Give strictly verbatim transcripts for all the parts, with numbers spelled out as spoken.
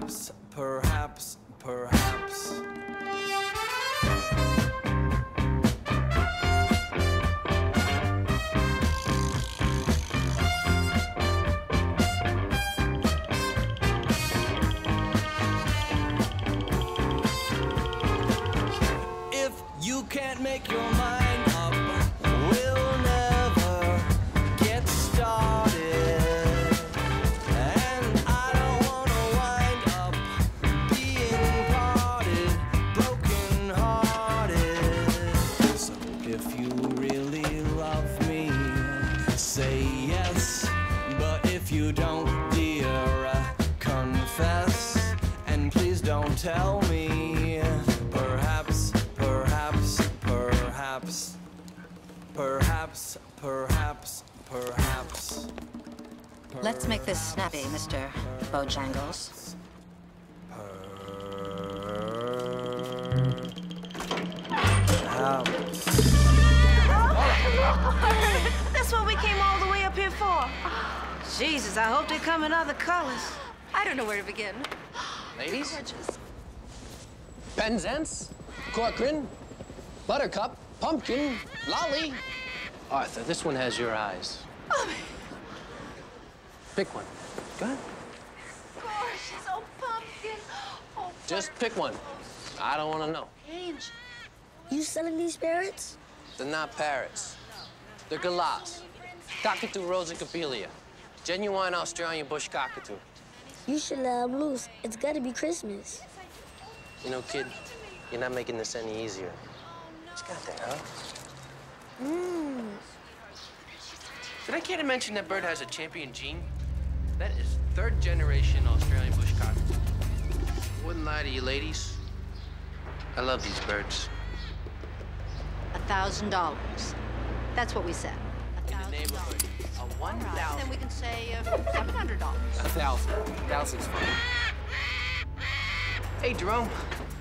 perhaps, perhaps, perhaps. If you can't make your mind up, we'll never get started. And I don't wanna wind up being parted, broken-hearted. So if you really love me, say yes. But if you don't, dear, uh, confess. And please don't tell me. Perhaps, perhaps, perhaps, perhaps, perhaps, perhaps. Let's make this snappy, Mister Bojangles. That's what we came all the way up here for. Jesus, I hope they come in other colors. I don't know where to begin. Ladies? Penzance, Corcoran, Buttercup, Pumpkin, Lolly. Arthur, this one has your eyes. Pick one. Go ahead. Gosh, she's so pumpkin. Oh, Just pick one. I don't want to know. Angel, you selling these parrots? They're not parrots. They're galahs. Cockatoo rosa capelia. Genuine Australian bush cockatoo. You should let them loose. It's gotta be Christmas. You know, kid, you're not making this any easier. What's got that, huh? Mmm. Did I care to mention that bird has a champion gene? That is third generation Australian bush cockatoo. Wouldn't lie to you, ladies. I love these birds. A thousand dollars. That's what we said. A In the neighborhood. A one thousand. Then we can say uh, seven hundred dollars. A thousand. Thousand's fine. Hey, Jerome.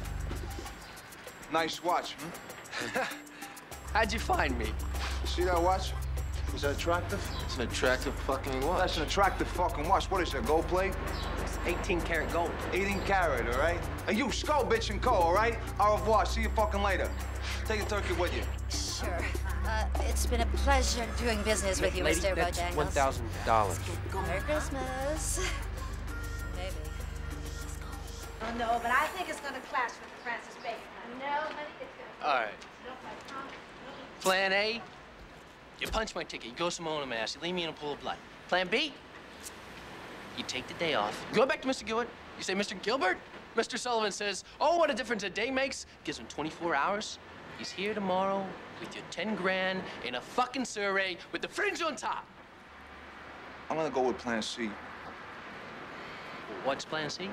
Nice watch, hmm? How'd you find me? See that watch? Is that attractive? It's an attractive fucking watch. That's an attractive fucking watch. What is that, gold plate? It's eighteen karat gold. eighteen karat, all right? Hey, you, skull, bitch, and co, all right? Au revoir. See you fucking later. Take the turkey with you. Sure. Uh, it's been a pleasure doing business with you, Lady, Mister that's Bojangles. one thousand dollars. Merry Christmas. Maybe. Oh, no, but I think it's gonna clash with the Francis Bacon. No, honey, it's gonna... All right. Plan A, you punch my ticket. You go Simone and Mass. You leave me in a pool of blood. Plan B, you take the day off. You go back to Mister Gilbert. You say, Mister Gilbert? Mister Sullivan says, oh, what a difference a day makes. Gives him twenty-four hours. He's here tomorrow with your ten grand in a fucking surrey with the fringe on top. I'm gonna go with plan C. What's plan C?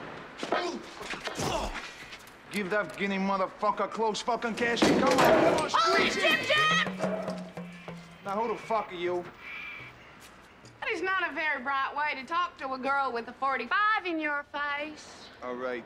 Give that guinea motherfucker close fucking cash and go. Come on, squeeze Jim, it. Jim! Now, who the fuck are you? That is not a very bright way to talk to a girl with a forty-five in your face. All right.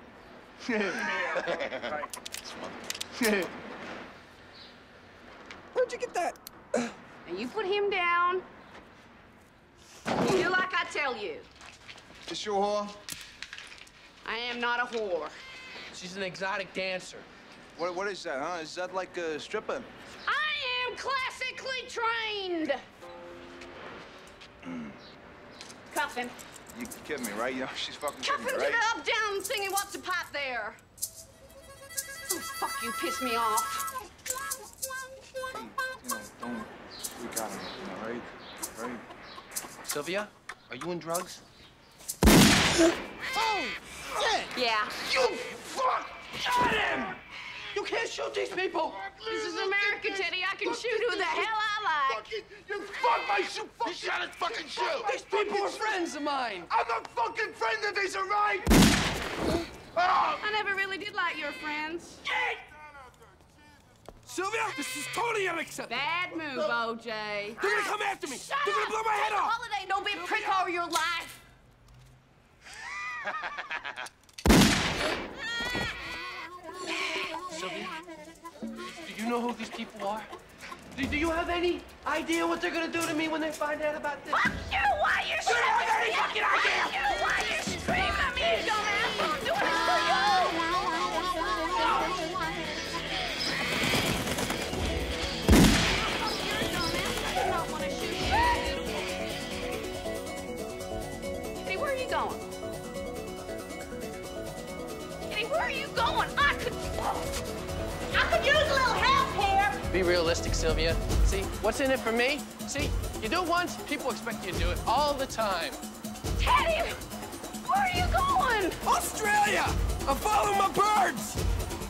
Where'd you get that? Now, you put him down. You do like I tell you. This your whore? I am not a whore. She's an exotic dancer. What, what is that, huh? Is that like a stripper? I am classically trained. Cuff him. You kidding me, right? You know, she's fucking Cuff kidding him me, to right? the up, down, singing What's a Pipe there. Oh, fuck you, piss me off. Hey, you know, don't freak out on me, you know, right? Right? Sylvia, are you in drugs? Oh, shit! Yeah. You fuck! Shot him! You can't shoot these people! This is America, Teddy. I can shoot who the hell I like. Fucking, you fuck my shoe! He shot his fucking shoe! These people are friends of mine! I'm a fucking friend of his, all right? Oh! I never really did like your friends. Sylvia, this is totally unacceptable. Bad move, O J. They're gonna come after me. Shut They're up. gonna blow my head Take a off. holiday. Don't be a prick all your life. Sylvia, do you know who these people are? Do, do you have any idea what they're gonna do to me when they find out about this? Fuck you! Why you You don't have any screaming? fucking idea! Fuck you! Why you screaming at me, you dumbass? Do it Be realistic, Sylvia. See, what's in it for me? See, you do it once, people expect you to do it all the time. Teddy! Where are you going? Australia! I'm following my birds!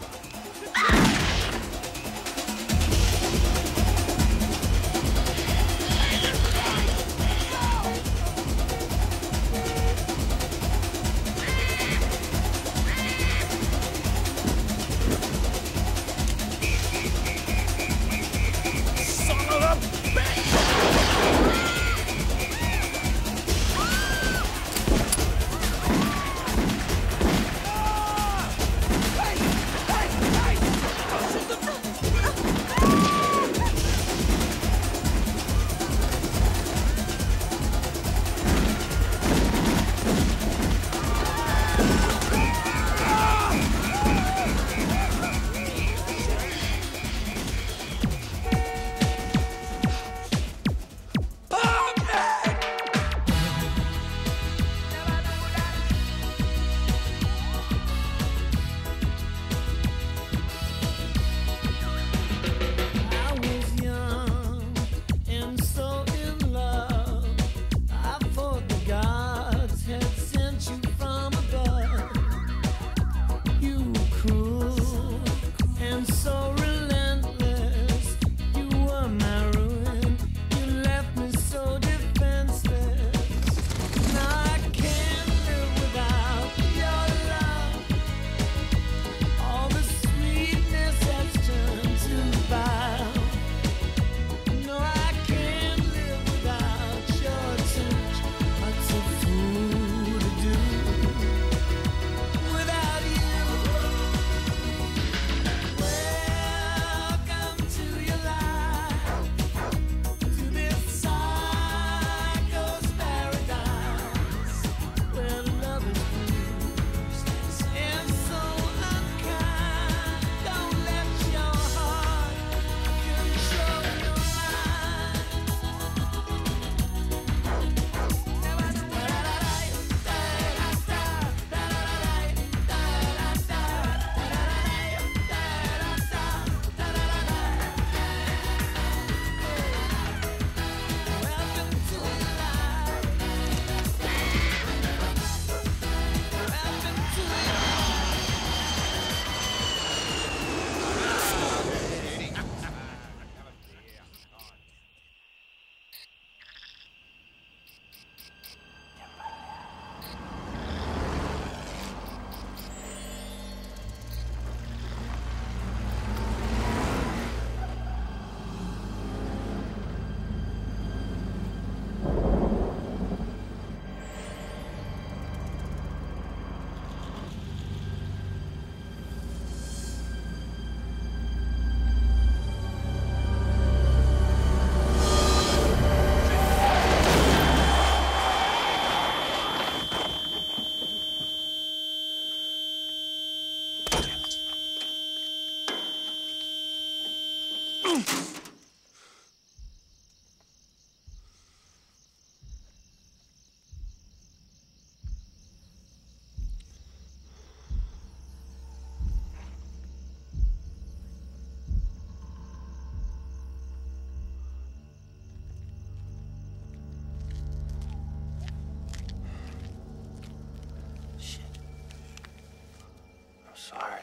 Sorry.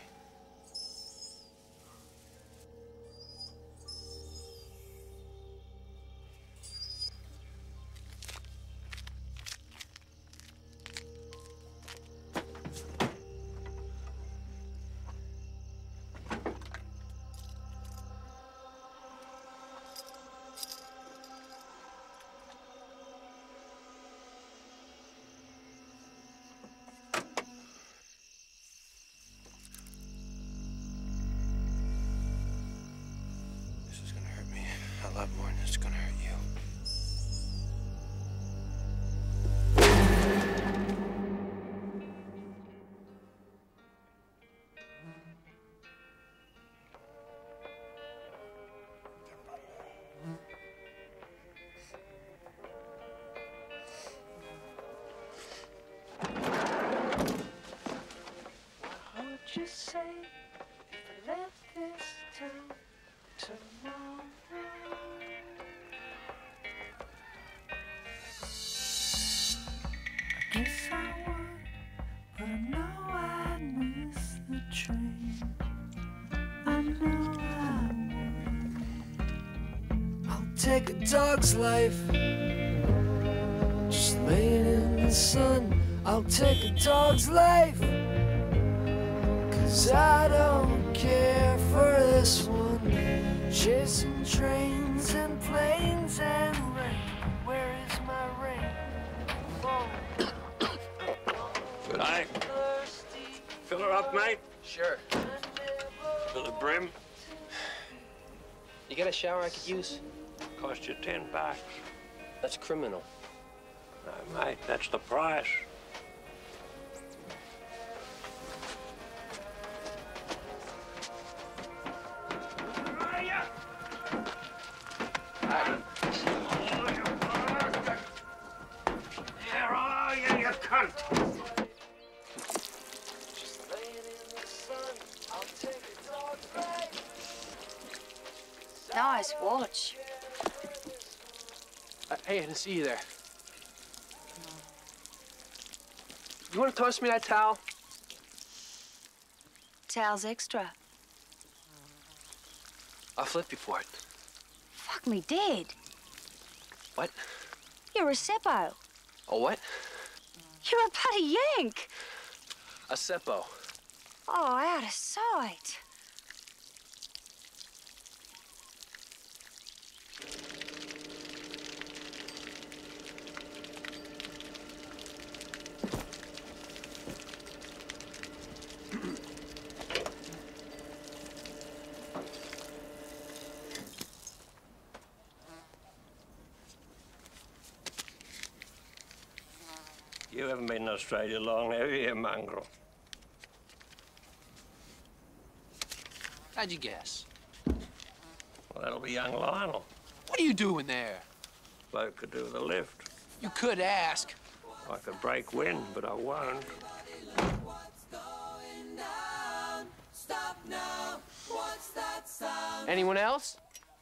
A lot more than it's gonna hurt you. What would you say if I left this town? Guess I would, but I know I miss the train. I know I would. I'll take a dog's life, just laying in the sun. I'll take a dog's life, 'cause I don't care for this one. Chasing trains and planes and rain. Where is my rain? Good eye. Fill her up, mate. Sure. Fill the brim. You got a shower I could use? Cost you ten bucks. That's criminal. No, mate, that's the price. Here are you, you cunt! Nice watch. Uh, hey, I didn't see you there. You want to toss me that towel? Towel's extra. I'll flip you for it. Fuck me dead. What? You're a seppo. A what? You're a bloody yank. A seppo. Oh, out of sight. You haven't been in Australia long, have you, you mongrel? How'd you guess? Well, that'll be young Lionel. What are you doing there? Bloke could do with a lift. You could ask. I could break wind, but I won't. Anyone else?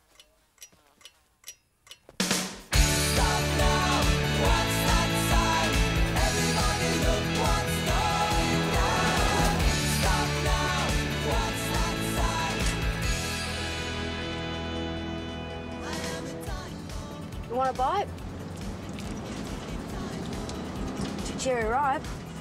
You want a bite? It's a cherry ripe.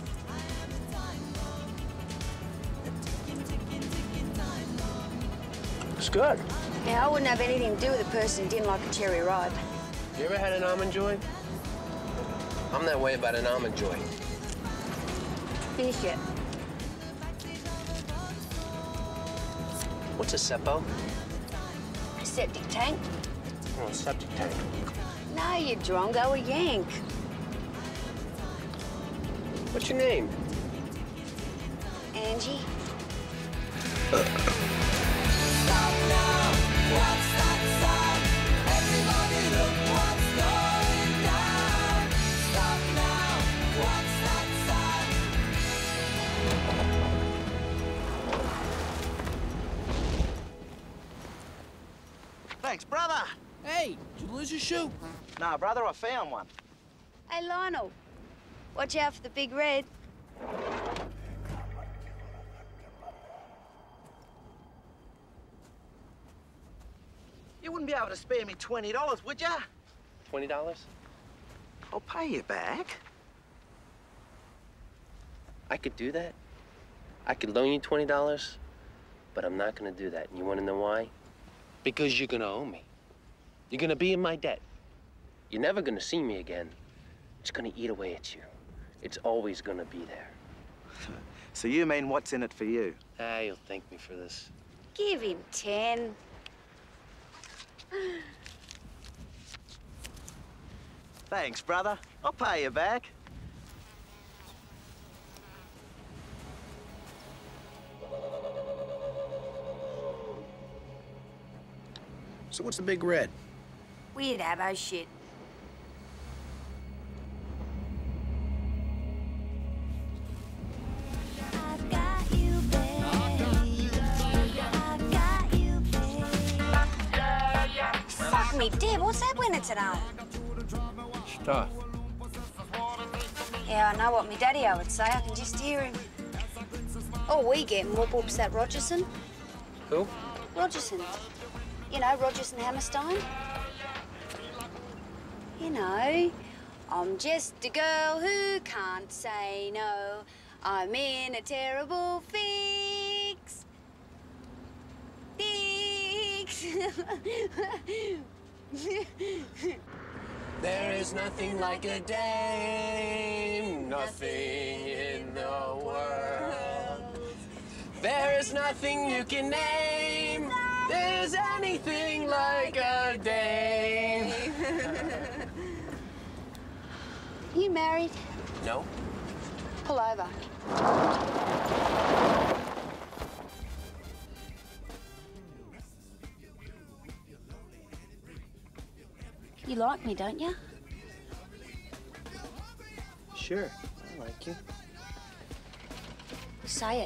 It's good. Yeah, I wouldn't have anything to do with a person who didn't like a cherry ripe. You ever had an almond joy? I'm that way about an almond joy. Finish it. What's a seppo? A septic tank? Oh, a septic tank. No, you drongo, a yank. What's your name? Angie? Thanks, brother. Hey, did you lose your shoe? Nah, brother, I found one. Hey, Lionel. Watch out for the big red. You wouldn't be able to spare me twenty dollars, would ya? Twenty dollars? I'll pay you back. I could do that. I could loan you twenty dollars, but I'm not gonna do that. And you wanna know why? Because you're gonna owe me. You're gonna be in my debt. You're never gonna see me again. It's gonna eat away at you. It's always gonna be there. So you mean what's in it for you? Ah, you'll thank me for this. Give him ten. Thanks, brother. I'll pay you back. So what's the big red? Weird abo shit. I got you, babe. I got you, babe. me, Deb, what's that when it's at home? Stuff. Yeah, I know what me daddy-o would say. I can just hear him. All we get in Whoop Whoop's that Rogerson. Who? Rogerson. You know, Rogerson Hammerstein. You know, I'm just a girl who can't say no. I'm in a terrible fix. Fix. There is nothing like a dame, nothing in the world. There is nothing you can name, there's anything like a dame. You married? No. Pull over. You like me, don't you? Sure, I like you. Say it.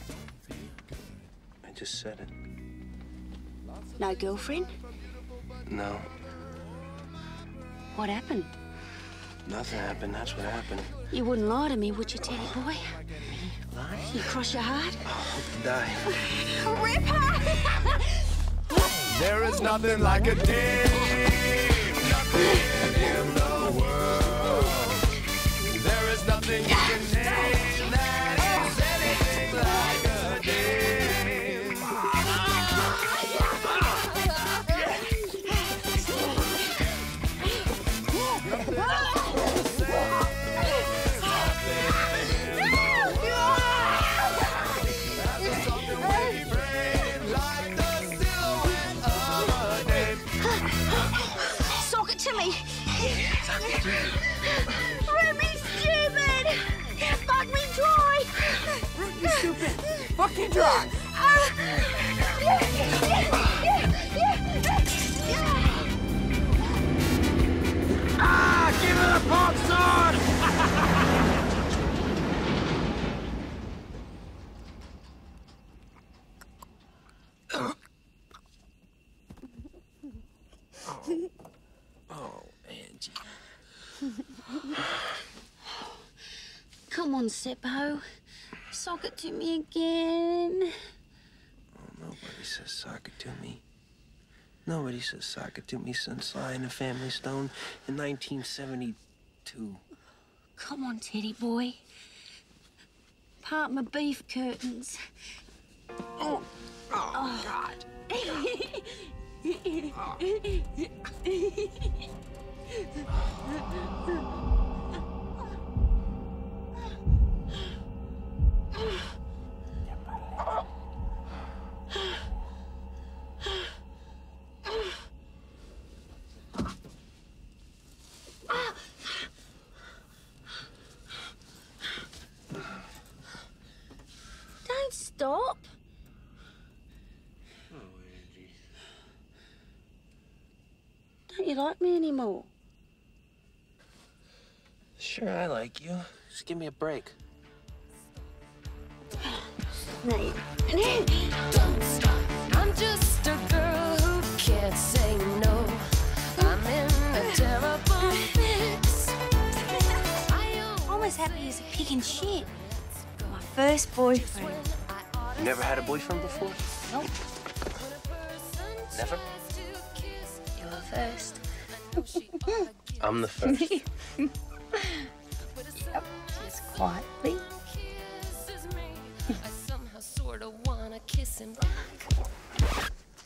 I just said it. No girlfriend? No, What happened? nothing happened, that's what happened. You wouldn't lie to me, would you, Teddy boy? Lie? You cross your heart? I hope you die. Rip her! There is nothing like a dame, nothing in the world. There is nothing you can name that is anything like a dame. Sock it to me. Rip me stupid. Fuck me dry. Root, you stupid. Fuck you dry. Ah, give it a pop sword. Oh, Angie. Come on, Seppo. Sock it to me again. Oh, nobody says sock it to me. Nobody says sock it to me since Sly and the Family Stone in nineteen seventy-two. Come on, Teddy boy. Part my beef curtains. Oh, oh, God. Don't stop. Don't you like me anymore? Sure, I like you. Just give me a break. No, you Don't stop. I'm just a girl who can't say no. I'm in a terrible fix. I'm as happy as a pig in shit. My first boyfriend. You never had a boyfriend before? Nope. Never? You were first. I'm the first. Yep, just quietly. I somehow sort of wanna kiss him back.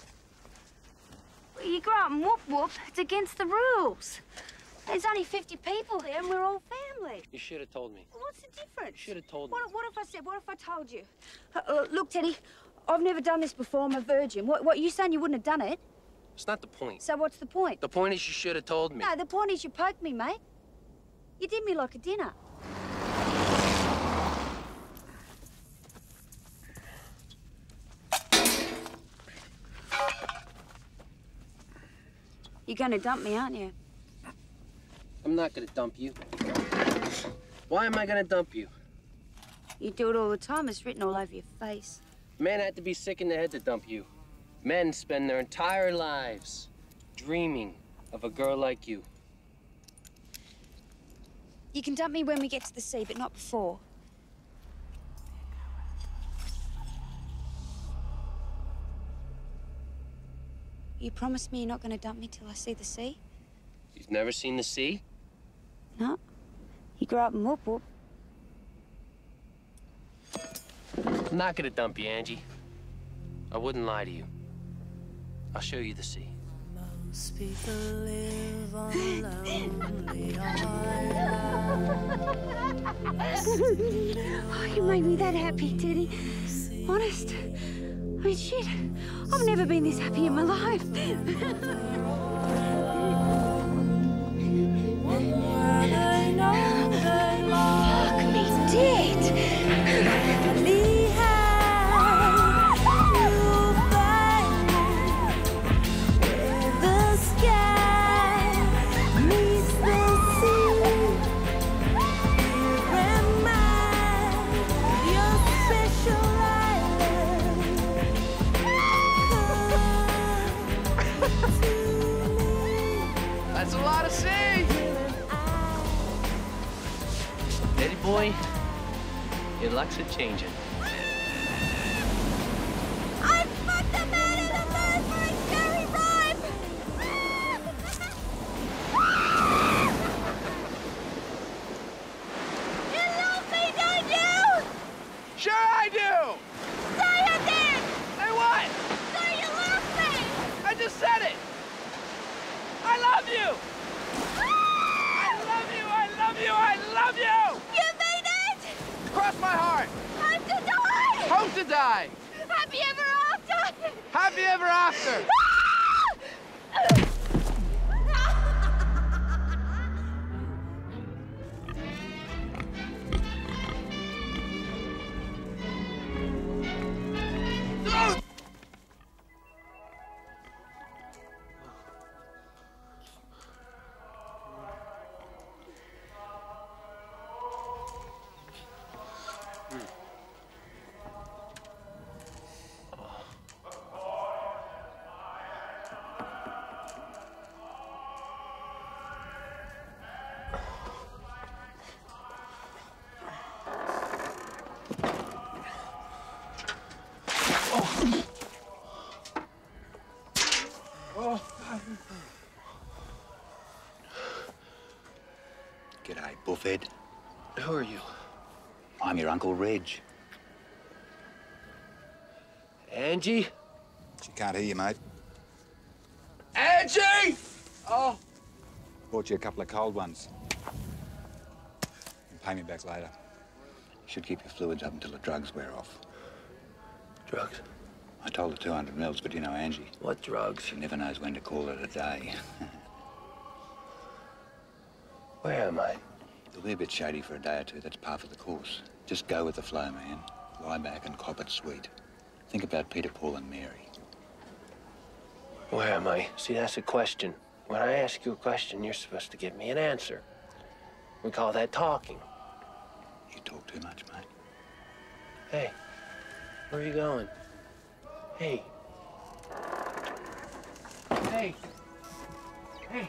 You grow up in Whoop Whoop. It's against the rules. There's only fifty people here and we're all family. You should have told me. Well, what's the difference? You should have told me. What, what if I said, what if I told you? Uh, uh, look, Teddy, I've never done this before. I'm a virgin. What, what, you saying you wouldn't have done it? It's not the point. So what's the point? The point is you should have told me. No, the point is you poked me, mate. You did me like a dinner. You're gonna dump me, aren't you? I'm not gonna dump you. Why am I gonna dump you? You do it all the time. It's written all over your face. Man had to be sick in the head to dump you. Men spend their entire lives dreaming of a girl like you. You can dump me when we get to the sea, but not before. You promise me you're not going to dump me till I see the sea? You've never seen the sea? No. You grew up in Whoop Whoop. I'm not gonna dump you, Angie. I wouldn't lie to you. I'll show you the sea. Most people live on a lonely Oh, you made me that happy, Teddy. Honest. I mean, shit. I've never been this happy in my life. Fuck me dead. That's a lot of sea! Eddie boy, your luck's a-changing. I fucked the man in the bird for his cherry ripe! You love me, don't you? Sure I do! Say it then! Say what? Say you love me! I just said it! I love you! I love you, I love you, I love you! You mean it? Cross my heart! Hope to die! Hope to die! Happy ever after! Happy ever after! G'day, buffhead. Who are you? I'm your Uncle Reg. Angie? She can't hear you, mate. Angie! Oh. Bought you a couple of cold ones. And pay me back later. Should keep your fluids up until the drugs wear off. Drugs? I told her two hundred mils, but you know Angie. What drugs? She never knows when to call it a day. Where am I? You'll be a bit shady for a day or two. That's par for the course. Just go with the flow, man. Lie back and cop it sweet. Think about Peter, Paul, and Mary. Where am I? See, that's a question. When I ask you a question, you're supposed to give me an answer. We call that talking. You talk too much, mate. Hey, where are you going? Hey. Hey. Hey.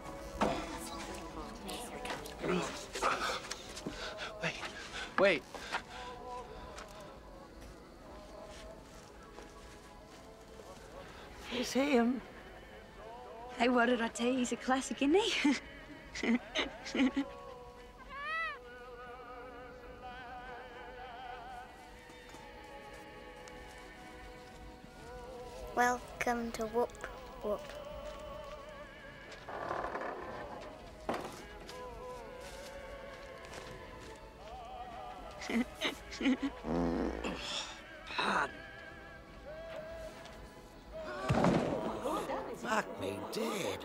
Wait. Wait. It's him. Hey, what did I tell you? He's a classic, isn't he? Welcome to Whoop Whoop. Pardon. Fuck me dead.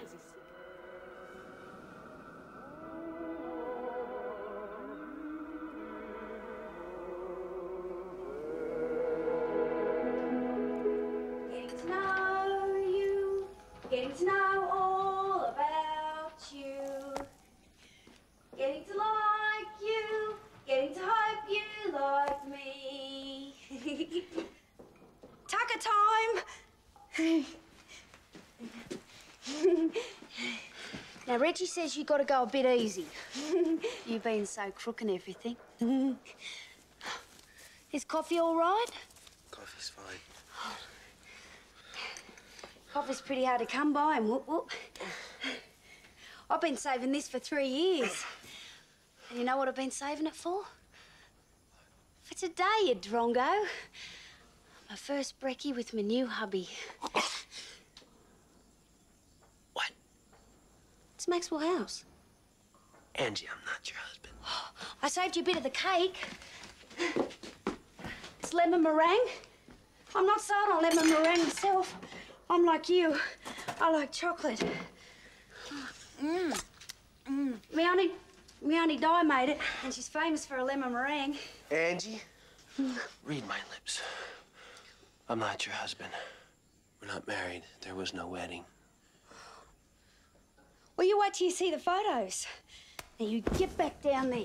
Getting to know you, getting to know all about you, getting to like you, getting to hope you like me. Tucker time! Now, Reggie says you got to go a bit easy. You've been so crook and everything. Is coffee all right? Coffee's fine. Coffee's pretty hard to come by, and whoop whoop. I've been saving this for three years. And you know what I've been saving it for? For today, you drongo. My first brekkie with my new hubby. What? It's Maxwell House. Angie, I'm not your husband. I saved you a bit of the cake. It's lemon meringue. I'm not sold on lemon meringue myself. I'm like you. I like chocolate. Mmm. Mmm. My auntie, my auntie Di made it, and she's famous for a lemon meringue. Angie, read my lips. I'm not your husband. We're not married. There was no wedding. Well, you wait till you see the photos. Now, you get back down there.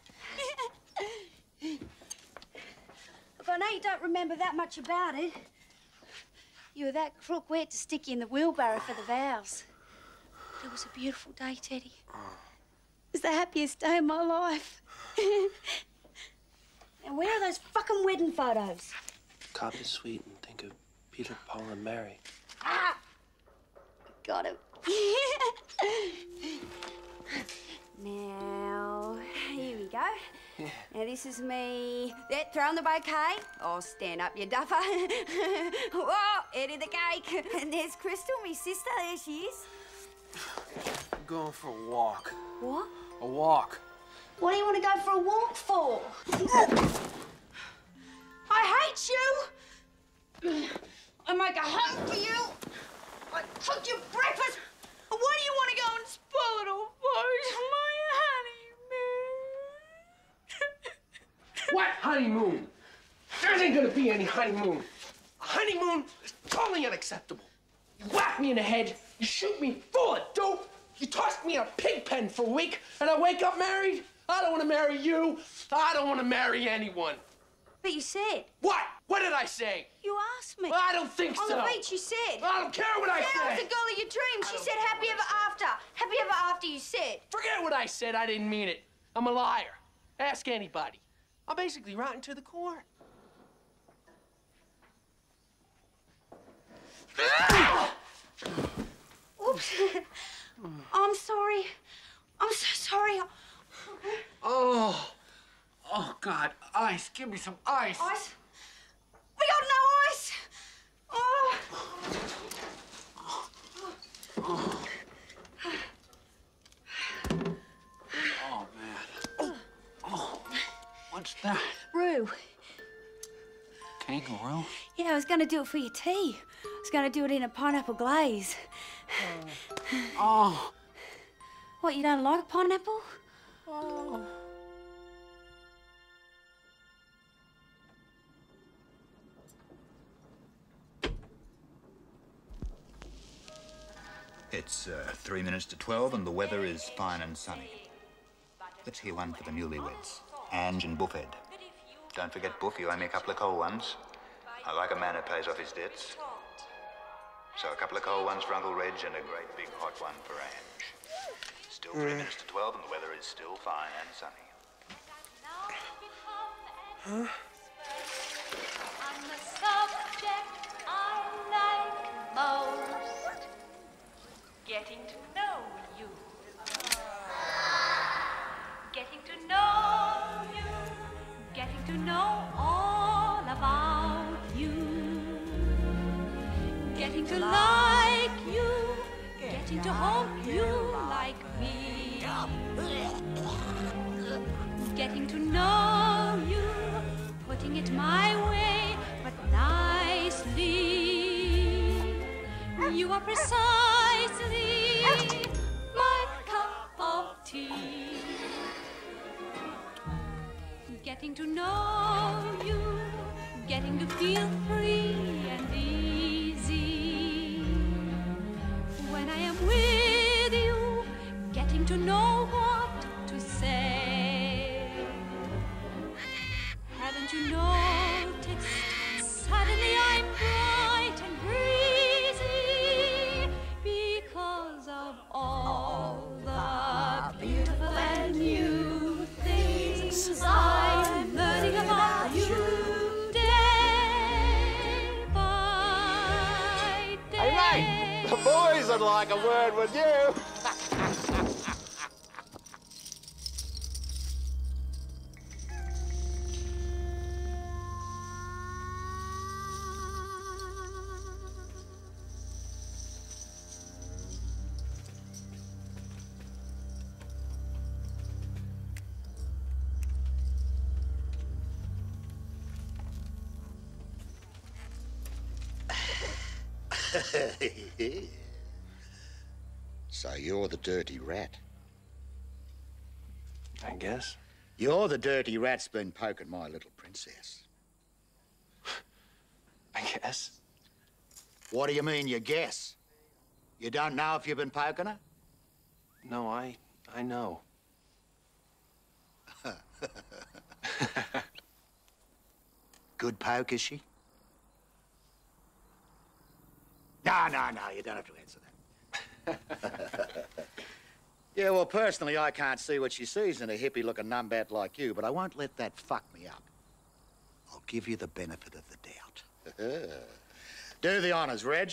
Look, I know you don't remember that much about it. You were that crook we had to stick you in the wheelbarrow for the vows. It was a beautiful day, Teddy. It was the happiest day of my life. And where are those fucking wedding photos? Cop is sweet and think of Peter, Paul, and Mary. Ah! Got him. Now, here we go. Yeah. Now, this is me. There, throw on the bouquet. Oh, stand up, you duffer. Whoa, Eddie the cake. And there's Crystal, me sister. There she is. I'm going for a walk. What? A walk. What do you want to go for a walk for? I hate you. I make a home for you. I cook you breakfast. Why do you want to go and spoil it all for my honeymoon? What honeymoon? There ain't gonna be any honeymoon. A honeymoon is totally unacceptable. You whack me in the head, you shoot me full of dope, you toss me in a pig pen for a week, and I wake up married? I don't want to marry you. I don't want to marry anyone. But you said. What? What did I say? You asked me. Well, I don't think On so. the beach, you said. I don't care what I said. I was said. the girl of your dreams. She said happy ever after. Happy ever after, you said. Forget what I said. I didn't mean it. I'm a liar. Ask anybody. I'm basically rotten to the core. Oops. I'm sorry. I'm so sorry. Oh. Oh, God. Ice. Give me some ice. Ice? We got no ice. Oh. Oh, oh man. Oh. What's that? Rue. Kangaroo? Yeah, I was going to do it for your tea. I was going to do it in a pineapple glaze. Oh. What, you don't like pineapple? Oh. It's uh, three minutes to twelve and the weather is fine and sunny. Let's hear one for the newlyweds. Ange and Buffhead. Don't forget, Buff, you owe me a couple of cold ones. I like a man who pays off his debts. So a couple of cold ones for Uncle Reg and a great big hot one for Ange. Still three mm. minutes to twelve and the weather is still fine and sunny. Huh? I'm the subject I like most. Getting to know you. Getting to know you. Getting to know all about you. Getting to like you. Getting to hope you like me. Getting to know you. Putting it my way, but nicely. You are precisely my cup of tea. Getting to know you, getting to feel free and easy. When I am with you, getting to know what to say. Haven't you noticed? Suddenly I'm bright and breezy because The boys would like a word with you. So you're the dirty rat? I guess. You're the dirty rat's been poking my little princess. I guess. What do you mean, you guess? You don't know if you've been poking her? No, I... I know. Good poke, is she? No, no, no, you don't have to answer that. Yeah, well, personally, I can't see what she sees in a hippie-looking numbat like you, but I won't let that fuck me up. I'll give you the benefit of the doubt. Do the honors, Reg.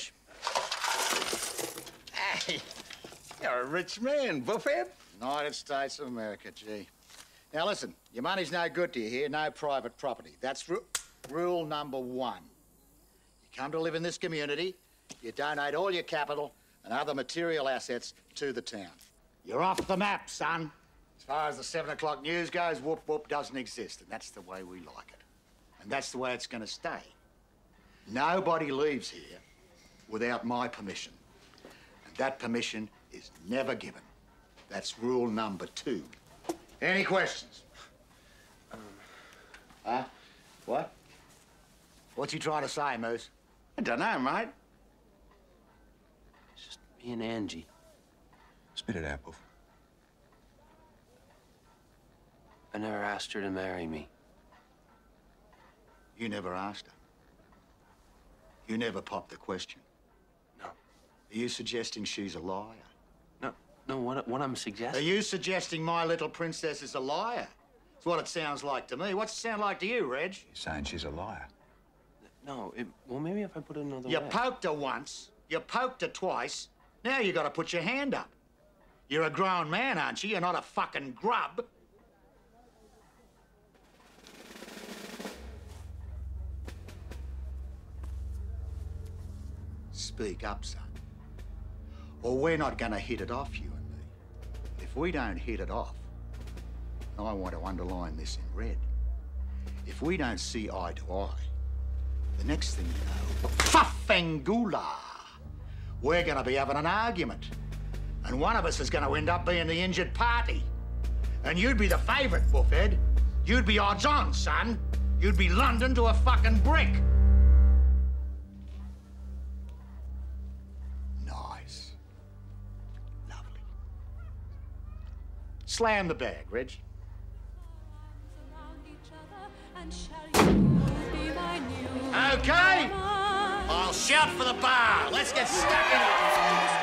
Hey, you're a rich man, Buffhead. United States of America, gee. Now, listen, your money's no good to you here, no private property. That's ru rule number one. You come to live in this community, you donate all your capital and other material assets to the town. You're off the map, son. As far as the seven o'clock news goes, whoop whoop doesn't exist, and that's the way we like it. And that's the way it's gonna stay. Nobody leaves here without my permission. And that permission is never given. That's rule number two. Any questions? Um, huh? What? What's he trying to say, Moose? I don't know, mate. It's just me and Angie. Spit it out, Buff. I never asked her to marry me. You never asked her. You never popped the question. No. Are you suggesting she's a liar? No, no, what, what I'm suggesting... Are you suggesting my little princess is a liar? That's what it sounds like to me. What's it sound like to you, Reg? You're saying she's a liar. No, it, well, maybe if I put it another You way. poked her once, you poked her twice, now you gotta put your hand up. You're a grown man, aren't you? You're not a fucking grub. Speak up, son. Or we're not gonna hit it off, you and me. If we don't hit it off, I want to underline this in red. If we don't see eye to eye, the next thing you know, Fafangula, we're gonna be having an argument. And one of us is gonna end up being the injured party. And you'd be the favourite, Buffhead. You'd be odds on, son. You'd be London to a fucking brick. Nice. Lovely. Slam the bag, Reg. Okay. I'll shout for the bar. Let's get stuck in it.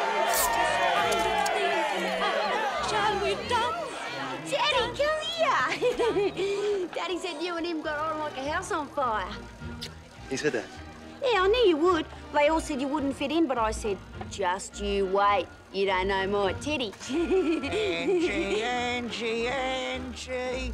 Shall we dance? Daddy, come here. Daddy said you and him got on like a house on fire. He said that? Yeah, I knew you would. They all said you wouldn't fit in, but I said, just you wait. You don't know my Teddy. Angie, Angie, Angie.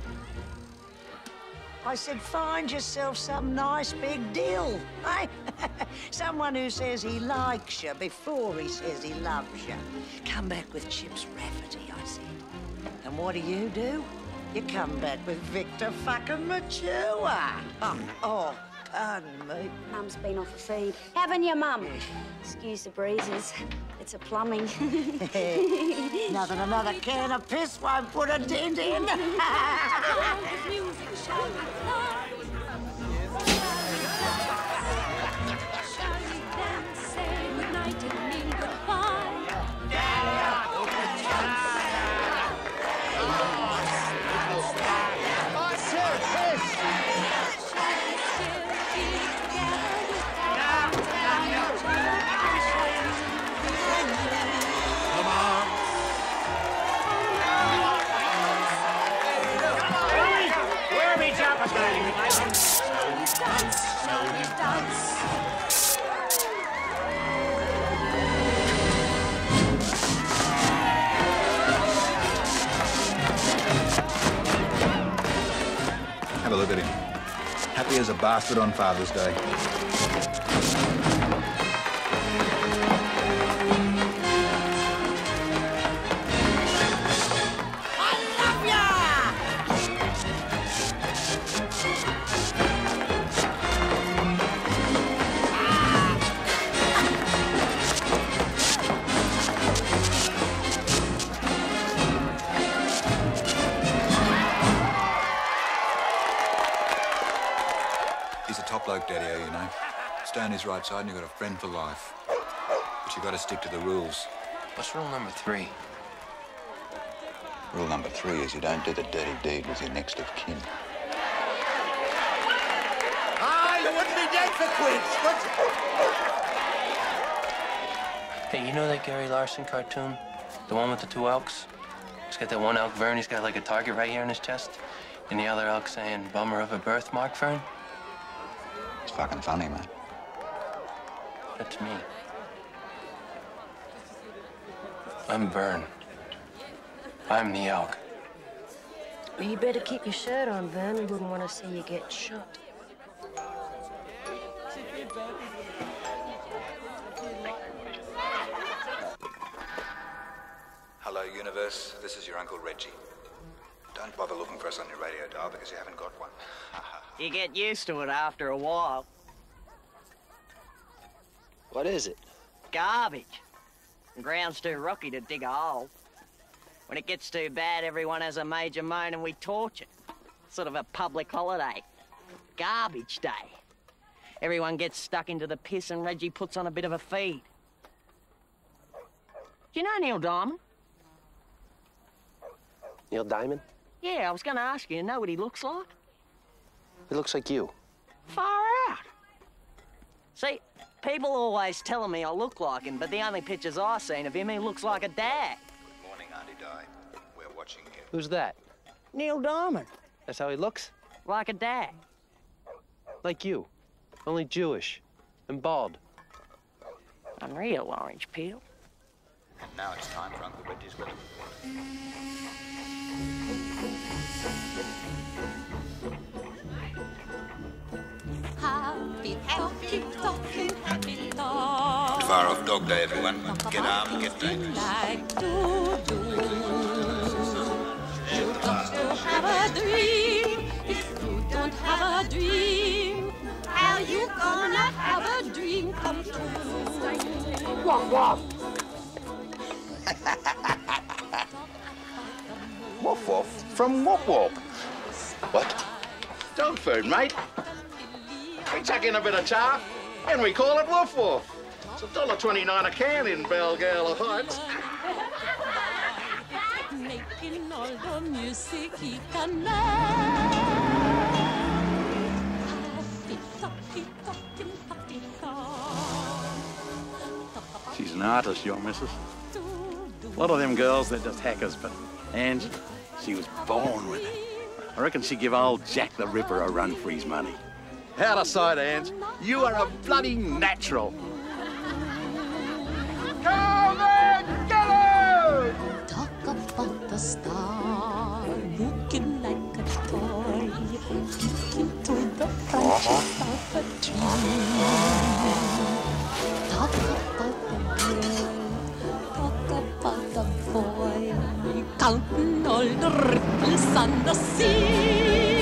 I said, find yourself some nice big deal, eh? Someone who says he likes you before he says he loves you. Come back with Chips Rafferty, I said. And what do you do? You come back with Victor fucking Mature. Oh, oh, pardon me. Mum's been off a feed. Haven't you, Mum? Excuse the breezes. It's a plumbing. Nothing another can of piss won't put a dent in. Where are we jumping, baby? as a bastard on Father's Day. He's a top bloke, Daddy-o, you know. Stay on his right side and you've got a friend for life. But you've got to stick to the rules. What's rule number three? Rule number three is you don't do the dirty deed with your next of kin. Ah, you wouldn't be dead for quits. Hey, you know that Gary Larson cartoon? The one with the two elks? He's got that one elk, Vern, he's got like a target right here in his chest. And the other elk saying, bummer of a birthmark, Vern? It's fucking funny, man. That's me. I'm Vern. I'm the elk. Well, you better keep your shirt on, Vern. We wouldn't want to see you get shot. Hello, universe. This is your Uncle Reggie. Don't bother looking for us on your radio dial because you haven't got one. You get used to it after a while. What is it? Garbage. The ground's too rocky to dig a hole. When it gets too bad, everyone has a major moan and we torch it. Sort of a public holiday. Garbage day. Everyone gets stuck into the piss and Reggie puts on a bit of a feed. Do you know Neil Diamond? Neil Diamond? Yeah, I was going to ask you. You know what he looks like? He looks like you. Far out. See, people always telling me I look like him, but the only pictures I've seen of him, he looks like a dad. Good morning, Auntie Di. We're watching you. Who's that? Neil Diamond. That's how he looks? Like a dad. Like you. Only Jewish. And bald. Unreal orange peel. And now it's time for Uncle Reggie's wedding. Happy, happy, talking, happy talk. Far off dog day, everyone. Get armed, get dangerous. Like to do. You got to have a dream. If you don't have a dream, how you gonna have a dream come true? Wop, wop. Woof, woof from Whoop Whoop. What? Dog food, mate. We chuck in a bit of chaff and we call it Woof Woof. It's a dollar twenty-nine a can in Belgala Heights. Making all the music he can make. She's an artist, your missus. A lot of them girls, they're just hackers, but Ange, she was born with it. I reckon she'd give old Jack the Ripper a run for his money. Out of sight, Ange. You are a bloody natural. Come and get her! Talk about the star, looking like a toy, peeking to the branches of a tree. Talk about the girl, talk about the boy, counting all the ripples on the sea.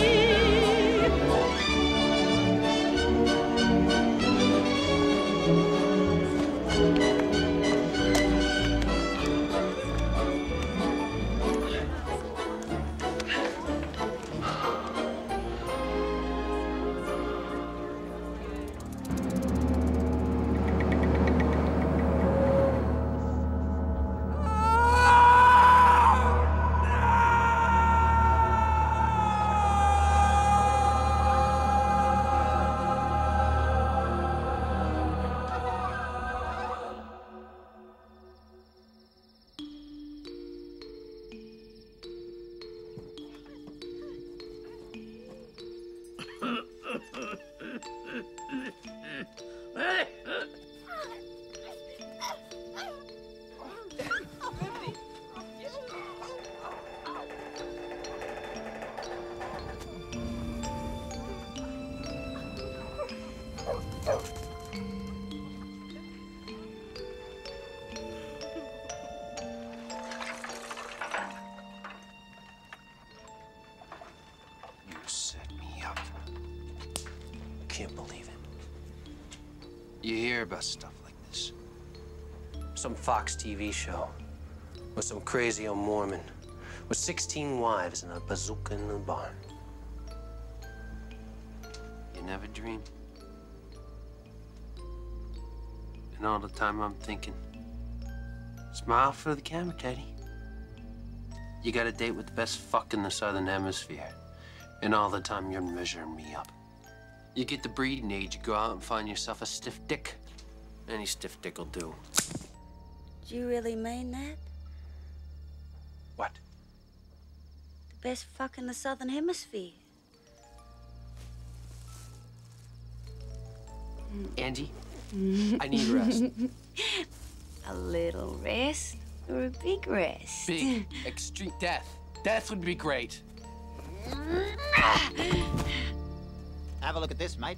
You hear about stuff like this. Some Fox T V show with some crazy old Mormon with sixteen wives and a bazooka in the barn. You never dream. And all the time I'm thinking, smile for the camera, Teddy. You got a date with the best fuck in the Southern Hemisphere. And all the time you're measuring me up. You get the breeding age, you go out and find yourself a stiff dick. Any stiff dick will do. Do you really mean that? What? The best fuck in the Southern Hemisphere. Angie, I need rest. A little rest or a big rest? Big, extreme death. Death would be great. Have a look at this, mate.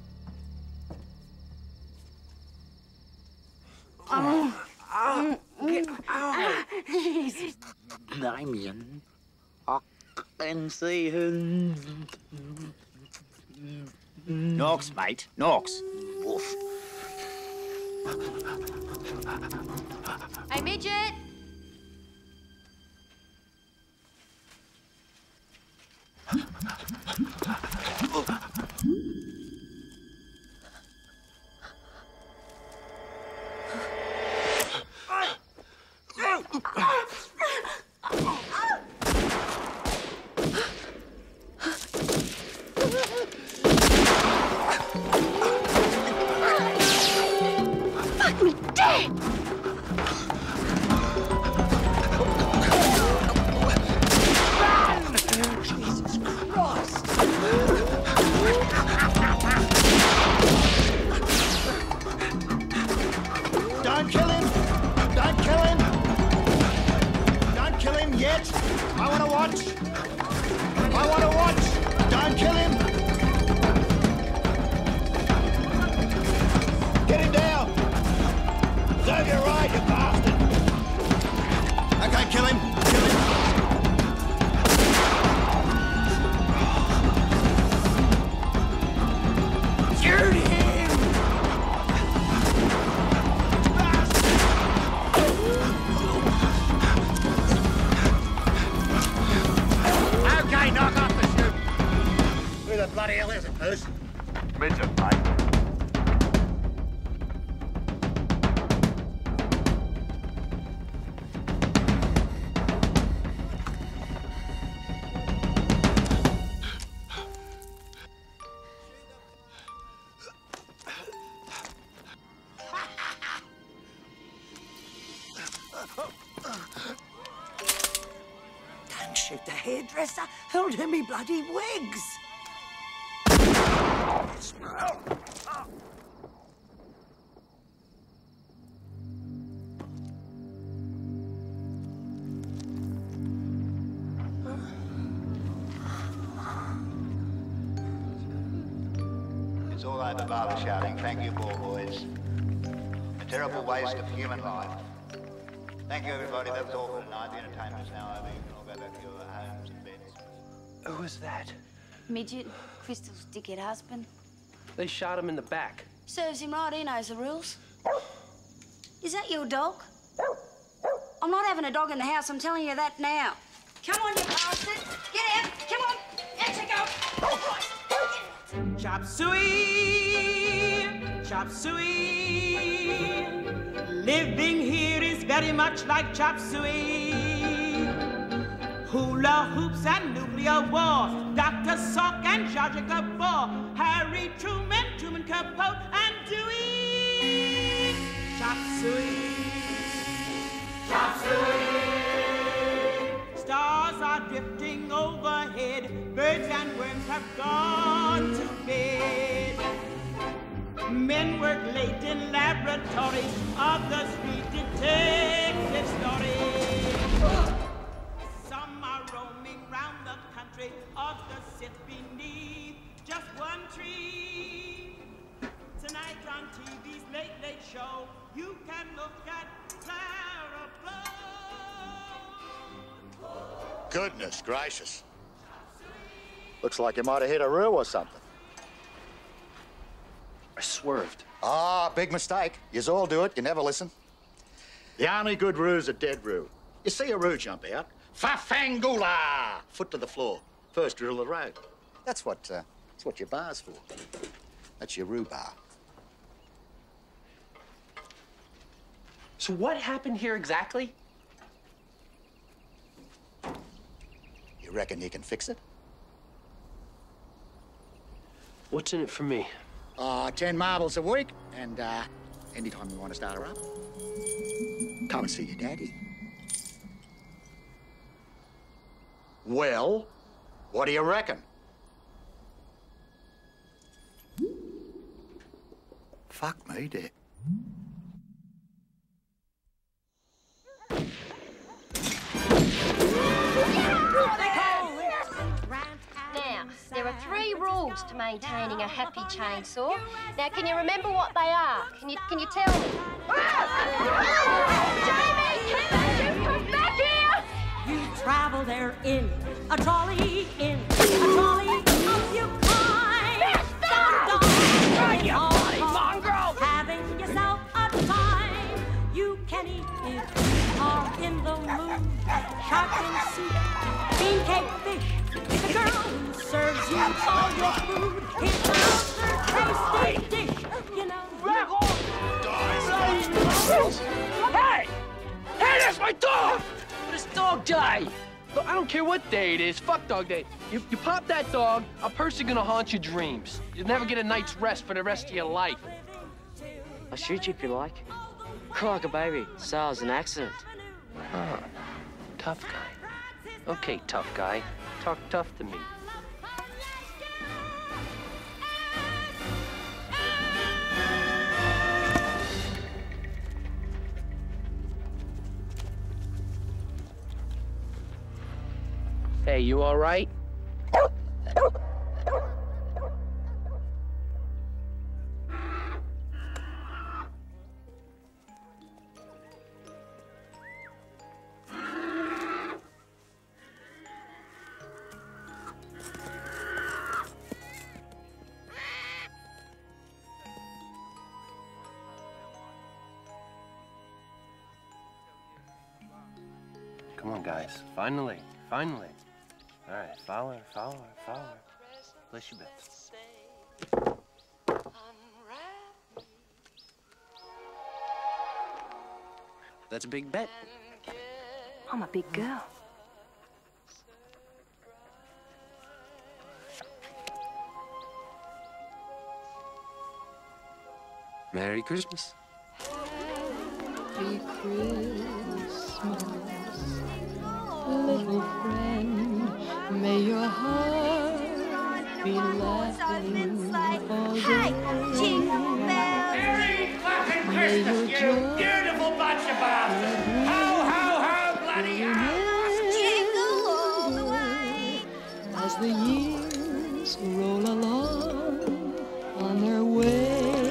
Oh, oh, get out. Damien, I can see him. Knox, mate. Knox. Woof. Hey, midget! Fuck me dead! Jesus Christ! Don't kill him! Don't kill him! Don't kill him yet! I want to watch! I want to watch! Don't kill him! Get him down! Serve you right, you bastard! Okay, kill him! Kill him! Shoot him! Okay, knock off the shoot. Who the bloody hell is it, Moose? Midget, mate. Don't shoot the hairdresser. Hold him me bloody wigs. It's all over barber shouting. Thank you, poor boys. A terrible waste of human life. Thank you, everybody. That was all for tonight. The entertainment is now over. You can all go back to your homes and beds. Who was that? Midget, Crystal's dickhead husband. They shot him in the back. Serves him right, he knows the rules. Is that your dog? I'm not having a dog in the house, I'm telling you that now. Come on, you bastard! Get out! Come on! Out you go! Chop suey, chop suey. Living here is very much like chop suey. Hula hoops and nuclear war. Doctor Salk and George Gabor. Harry Truman, Truman Capote, and Dewey. Chop suey, chop suey. Stars are drifting overhead. Birds and worms have gone to bed. Men work late in laboratories. Others read detective stories. Some are roaming round the country. Others sit beneath just one tree. Tonight on T V's Late Late Show, you can look at Clara Bow. Goodness gracious. Looks like you might have hit a roo or something. I swerved. Ah, big mistake. Yous all do it. You never listen. The only good roo's a dead roo. You see a roo jump out, fa-fangula! Foot to the floor. First drill of the road. That's what, uh, that's what your bar's for. That's your roo bar. So what happened here exactly? You reckon you can fix it? What's in it for me? Uh, ten marbles a week, and uh, anytime you want to start her up, come and see your daddy. Well, what do you reckon? Fuck me, dear. Now, there are three rules to maintaining a happy chainsaw. Now, can you remember what they are? Can you can you tell me? Jamie, can you come back here? You travel there in a trolley, in a trolley of you kind. Run, you bloody mongrel! Having yourself a time. You can eat if you are in the mood. Shark fin soup, bean cake fish. The girl who serves you all your food is another tasty dish. You know. Hey! Hey, that's my dog! It's dog day! Look, I don't care what day it is. Fuck dog day. You, you pop that dog, a person gonna haunt your dreams. You'll never get a night's rest for the rest of your life. I'll shoot you if you like. Cry like a baby. So it's an accident. Huh. Tough guy. Okay, tough guy. Talk tough to me. Hey, you all right? Come on, guys. Finally, finally. All right, follow her, follow her, follow her. Bless you, Beth. That's a big bet. I'm a big girl. Merry Christmas. Happy Christmas, little friend. May your heart be laughing all Hey, day. jingle bells. Merry fucking Christmas, you beautiful bunch of bastards! Ho, ho, ho, bloody hell! Jingle all the way. As the years roll along on their way.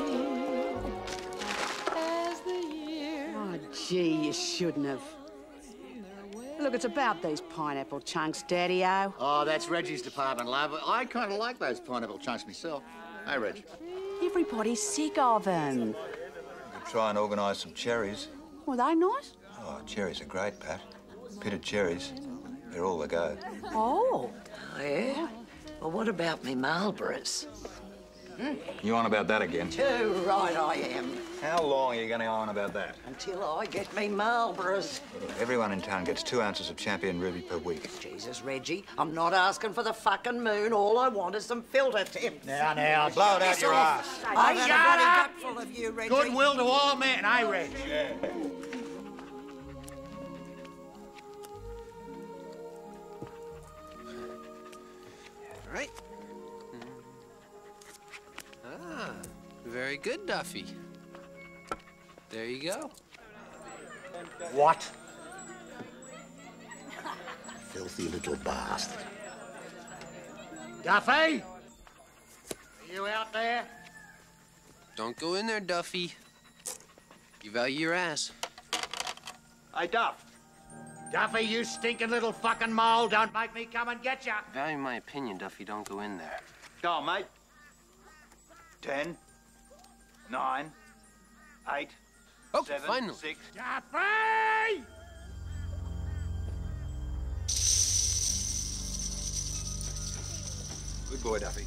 As the years. Oh, gee, you shouldn't have. Look, it's about these pineapple chunks, Daddy-o. Oh, that's Reggie's department, love. I kind of like those pineapple chunks myself. Hey, Reg. Everybody's sick of them. You could try and organise some cherries. Were they nice? Oh, cherries are great, Pat. Pitted cherries. They're all the go. Oh. Oh, yeah? Well, what about me Marlboroughs? Hmm? You on about that again? Too right I am. How long are you going to on about that? Until I get me Marlboroughs. Everyone in town gets two ounces of Champion Ruby per week. Jesus, Reggie, I'm not asking for the fucking moon. All I want is some filter tips. Now, now, blow it out your ass. I Shut got a up! gut full of you, Reggie. Goodwill to all men, eh, Reg? Yeah. Right. Ah, very good, Duffy. There you go. What? Filthy little bastard. Duffy? Are you out there? Don't go in there, Duffy. You value your ass. Hey, Duff. Duffy, you stinking little fucking mole. Don't make me come and get ya. Value my opinion, Duffy. Don't go in there. Go on, mate. Ten. nine, eight, oh, seven, finally. six. Duffy! Good boy, Duffy.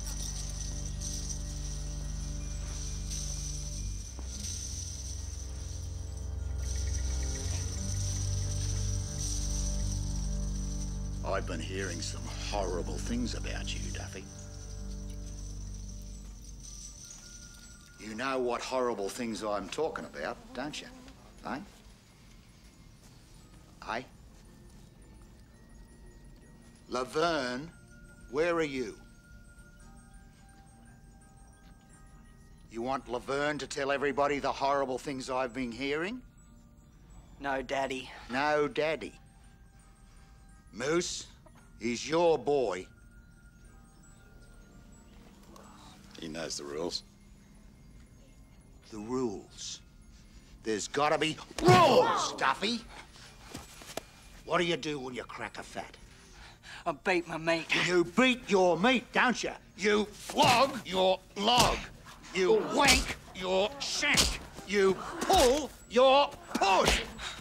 I've been hearing some horrible things about you, Duffy. You know what horrible things I'm talking about, don't you? Eh? Eh? Laverne, where are you? You want Laverne to tell everybody the horrible things I've been hearing? No, Daddy. No, Daddy. Moose, he's your boy. He knows the rules. The rules. There's gotta be rules, Duffy. What do you do when you crack a fat? I beat my mate. You beat your meat, don't you? You flog your log. You wank your shank. You pull your push.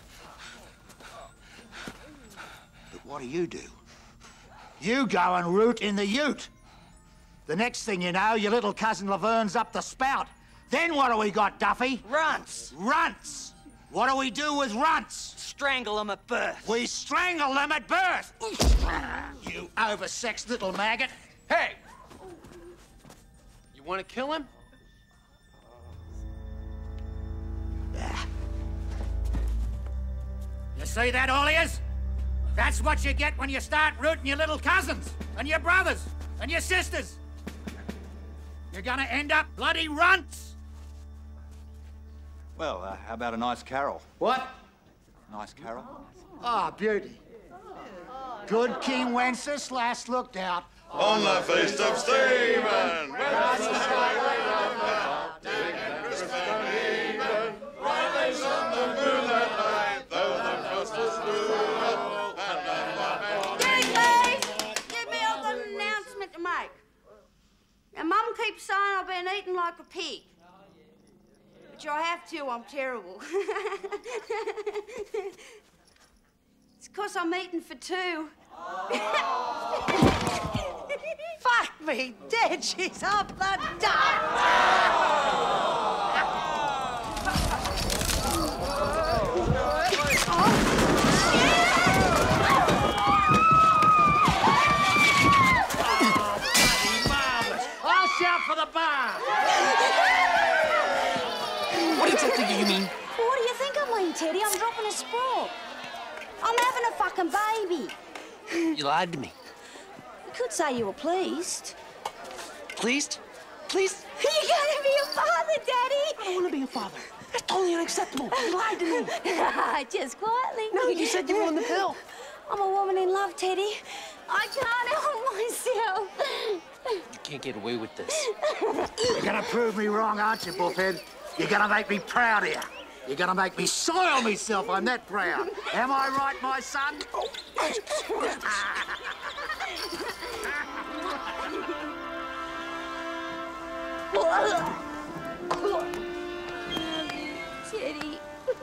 But what do you do? You go and root in the ute. The next thing you know, your little cousin Laverne's up the spout. Then what do we got, Duffy? Runts. Runts. What do we do with runts? Strangle them at birth. We strangle them at birth. You oversexed little maggot. Hey! You want to kill him? You see that, all ears? That's what you get when you start rooting your little cousins and your brothers and your sisters. You're gonna end up bloody runts. Well, uh, how about a nice carol? What? Nice carol? Ah, oh, beauty. Good King Wenceslas last looked out. On the feast of Stephen, whereas the skyway round the hunting and Christmas even, riders on the moonlit night, though the frost was through, and the Give me an announcement to make. Now, Mum keeps saying I've been eating like a pig. But I have to, I'm terrible. It's because I'm eating for two. Fuck me dead, she's up the duck! I'll shout for the bar! What exactly do you mean? What do you think I mean, Teddy? I'm dropping a sprawl. I'm having a fucking baby. You lied to me. You could say you were pleased. Pleased? Pleased? You're gonna be a father, Daddy. I don't want to be a father. That's totally unacceptable. You lied to me. Just quietly. No, you said you were on the pill. I'm a woman in love, Teddy. I can't help myself. You can't get away with this. You're gonna prove me wrong, aren't you, Bullhead? You're gonna make me proud of you. You're gonna make me soil myself. I'm that proud. Am I right, my son? Teddy.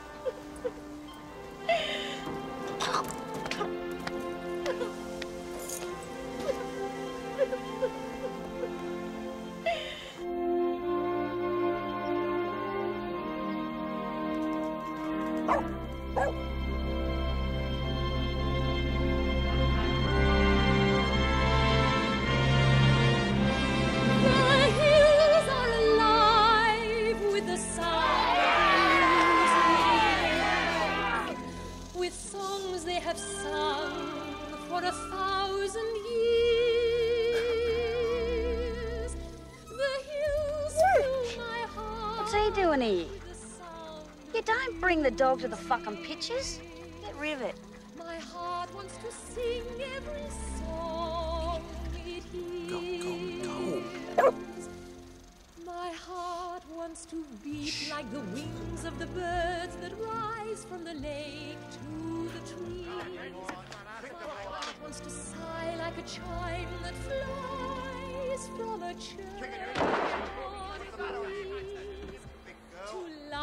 The dog to the fucking pictures? Get rid of it. My heart wants to sing every song it hears. Go, go, go. My heart wants to beat like the wings of the birds that rise from the lake to the trees. My heart wants to sigh like a chime that flies from a church on a breeze.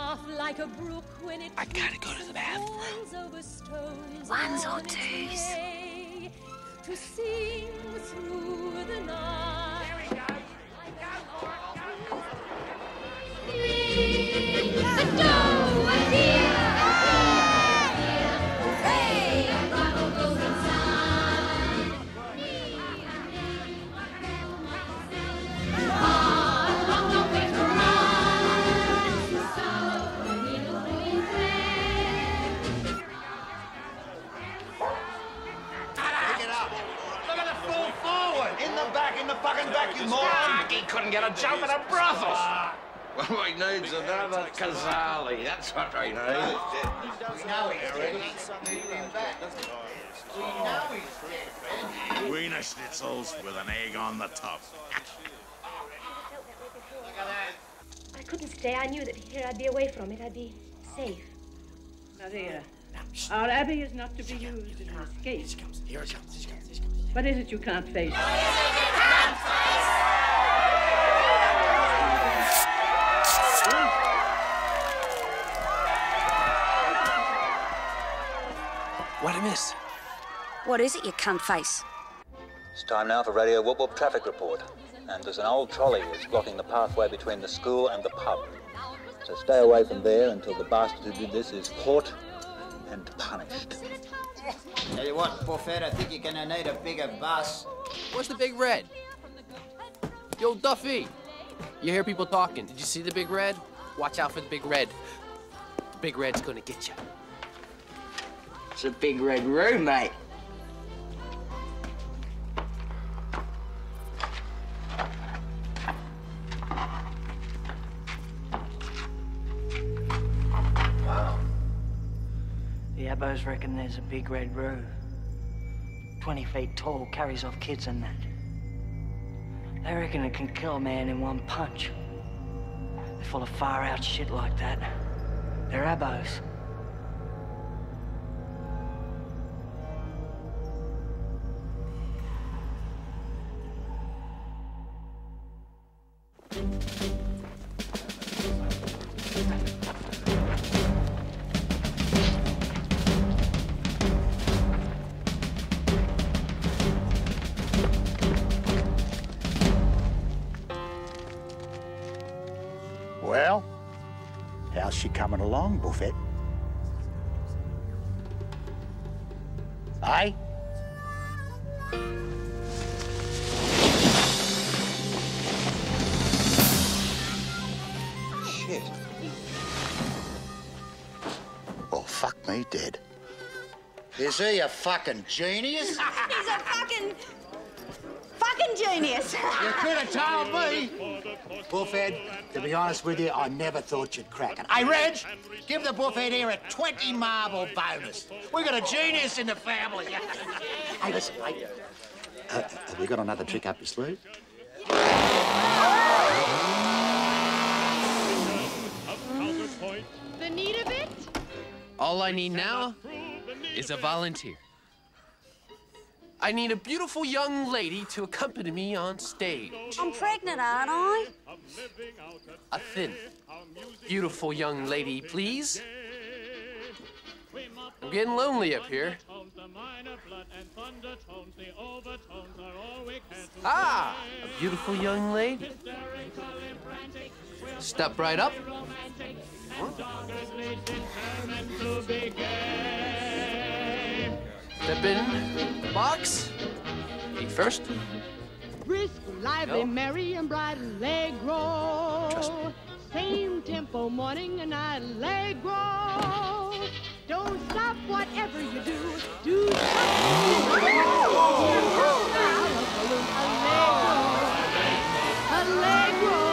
soft like a brook when it I gotta go to the bathroom. Ones or twos. To sing through the night. Here we go. In the fucking back, you moron! He couldn't get a jump in a brothel. Well, he needs another Kazali. That's what he needs. We know he's dead. We know he's dead. Wiener schnitzels with an egg on the top. I couldn't stay. I knew that here I'd be away from it. I'd be safe. Now there. Our abbey is not to be used as an escape. Here it comes. What is it you can't face? What'd I miss? What is it, you cunt face? It's time now for Radio Whoop Whoop traffic report. And there's an old trolley that's blocking the pathway between the school and the pub. So stay away from there until the bastard who did this is caught and punished. Tell you what, Buffett, I think you're gonna need a bigger bus. What's the big red? Yo, Duffy! You hear people talking. Did you see the big red? Watch out for the big red. The big red's gonna get you. It's a big red room, mate. Wow. The Abbos reckon there's a big red room. twenty feet tall, carries off kids and that. They reckon it can kill a man in one punch. They're full of far-out shit like that. They're Abbos. Well, how's she coming along, Buffett? Eh? Shit. Well, fuck me dead. Is he a fucking genius? He's a fucking... fucking genius. You could have told me. Buffhead, to be honest with you, I never thought you'd crack it. Hey, Reg, give the Buffhead here a twenty marble bonus. We got a genius in the family. Hey, listen, mate. Uh, have we got another trick up your sleeve? The need of it? All I need now is a volunteer. I need a beautiful young lady to accompany me on stage. I'm pregnant, aren't I? A thin, beautiful young lady, please. I'm getting lonely up here. Ah, a beautiful young lady. Step right up. Step in the box. Me first. Brisk, lively, Go. merry, and bright, allegro. Trust me. Same tempo, morning and night, allegro. Don't stop, whatever you do. Do something. Allegro. Allegro.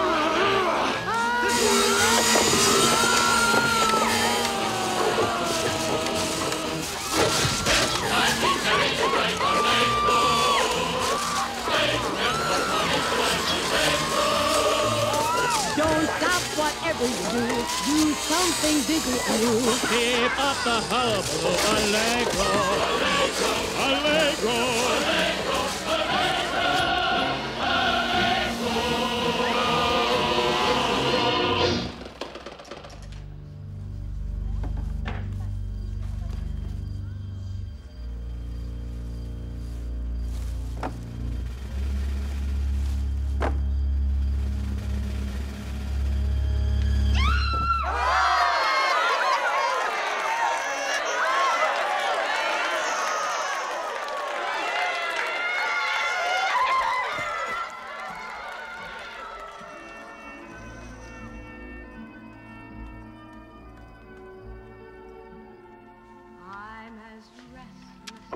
Don't stop, whatever you do. Do something big with you. Keep up the hullabaloo, allegro. Allegro. Allegro.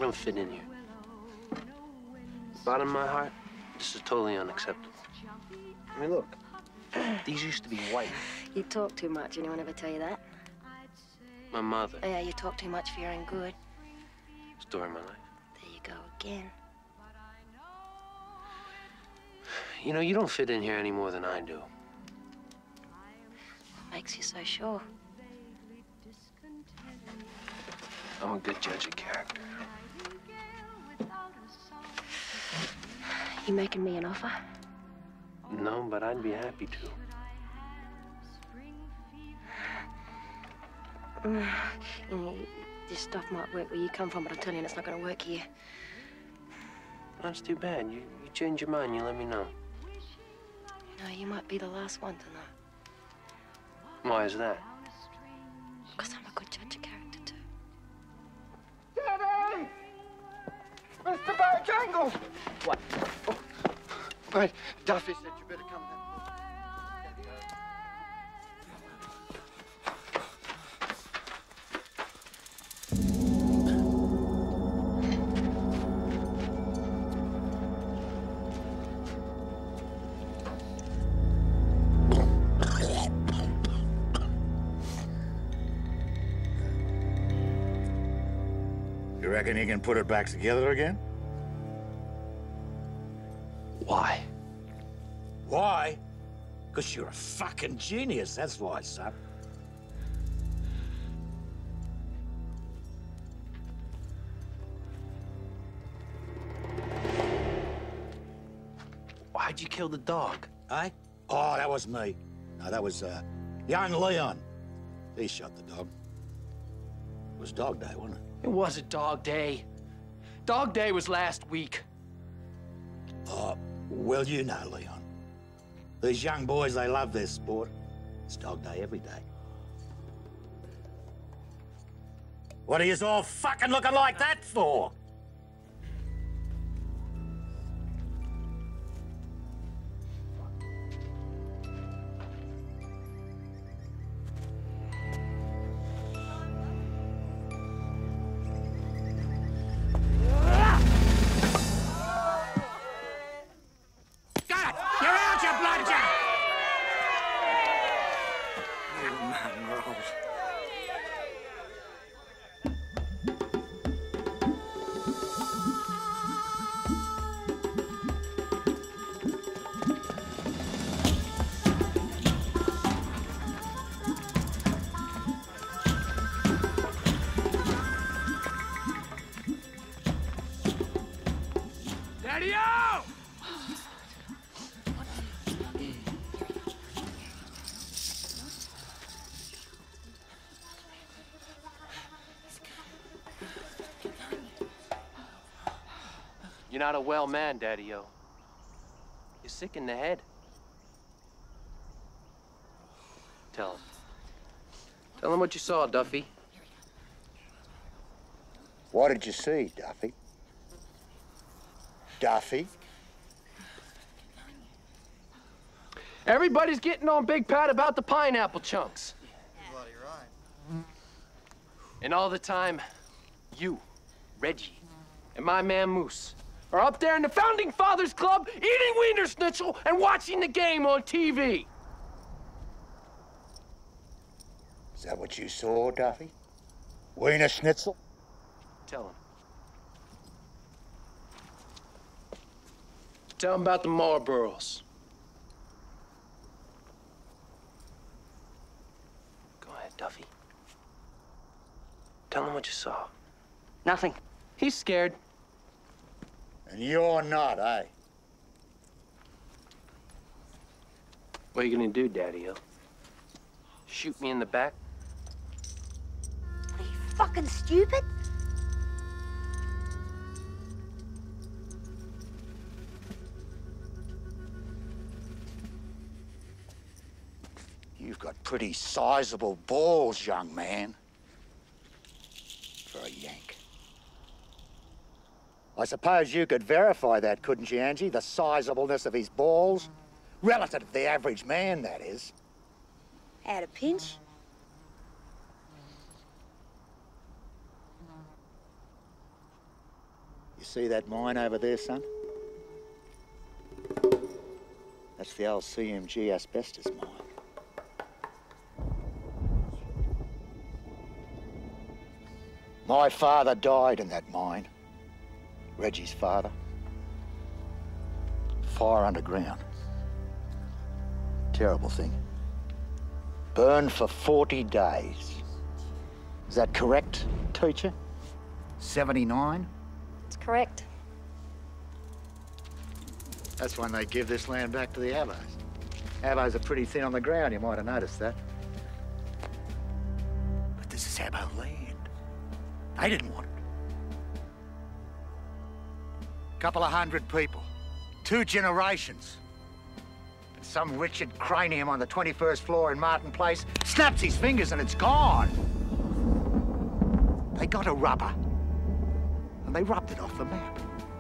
don't fit in here. Bottom of my heart, this is totally unacceptable. I mean, look, these used to be white. You talk too much. Anyone ever tell you that? My mother. Yeah, you talk too much for your own good. Story of my life. There you go again. You know, you don't fit in here any more than I do. What makes you so sure? I'm a good judge of character. You making me an offer? No, but I'd be happy to. Mm, you know, this stuff might work where you come from, but I'm telling you, it's not going to work here. That's too bad. You, you change your mind, you let me know. You know, you might be the last one to know. Why is that? Because I'm a good judge of character, too. Daddy! Mister Bojangles! What? Oh. Right, Duffy said you better come down. You reckon you can put it back together again? Why? Why? Because you're a fucking genius, that's why, son. Why'd you kill the dog? Eh? Oh, that was me. No, that was, uh, young Leon. He shot the dog. It was dog day, wasn't it? It wasn't dog day. Dog day was last week. Oh, well, you know, Leon. These young boys, they love their sport. It's dog day every day. What are you all fucking looking like that for? Daddy-o! You're not a well man, Daddy-o. You're sick in the head. Tell him. Tell him what you saw, Duffy. What did you see, Duffy? Duffy? Everybody's getting on Big Pat about the pineapple chunks. Bloody right. And all the time, you, Reggie, and my man Moose are up there in the Founding Fathers Club eating Wiener Schnitzel and watching the game on T V. Is that what you saw, Duffy? Wiener Schnitzel? Tell him. Tell him about the Marlboros. Go ahead, Duffy. Tell him what you saw. Nothing. He's scared. And you're not, eh? What are you gonna do, Daddy-o? Shoot me in the back? Are you fucking stupid? You've got pretty sizable balls, young man. For a Yank. I suppose you could verify that, couldn't you, Angie? The sizableness of his balls? Relative to the average man, that is. At a pinch? See that mine over there, son? That's the old C M G asbestos mine. My father died in that mine. Reggie's father. Fire underground. Terrible thing. Burned for forty days. Is that correct, teacher? seventy-nine? It's correct. That's when they give this land back to the Avos. Avos are pretty thin on the ground, you might have noticed that. But this is Avo land. They didn't want it. Couple of hundred people. Two generations. And some Richard cranium on the twenty-first floor in Martin Place snaps his fingers and it's gone. They got a rubber and they rubbed it off the map.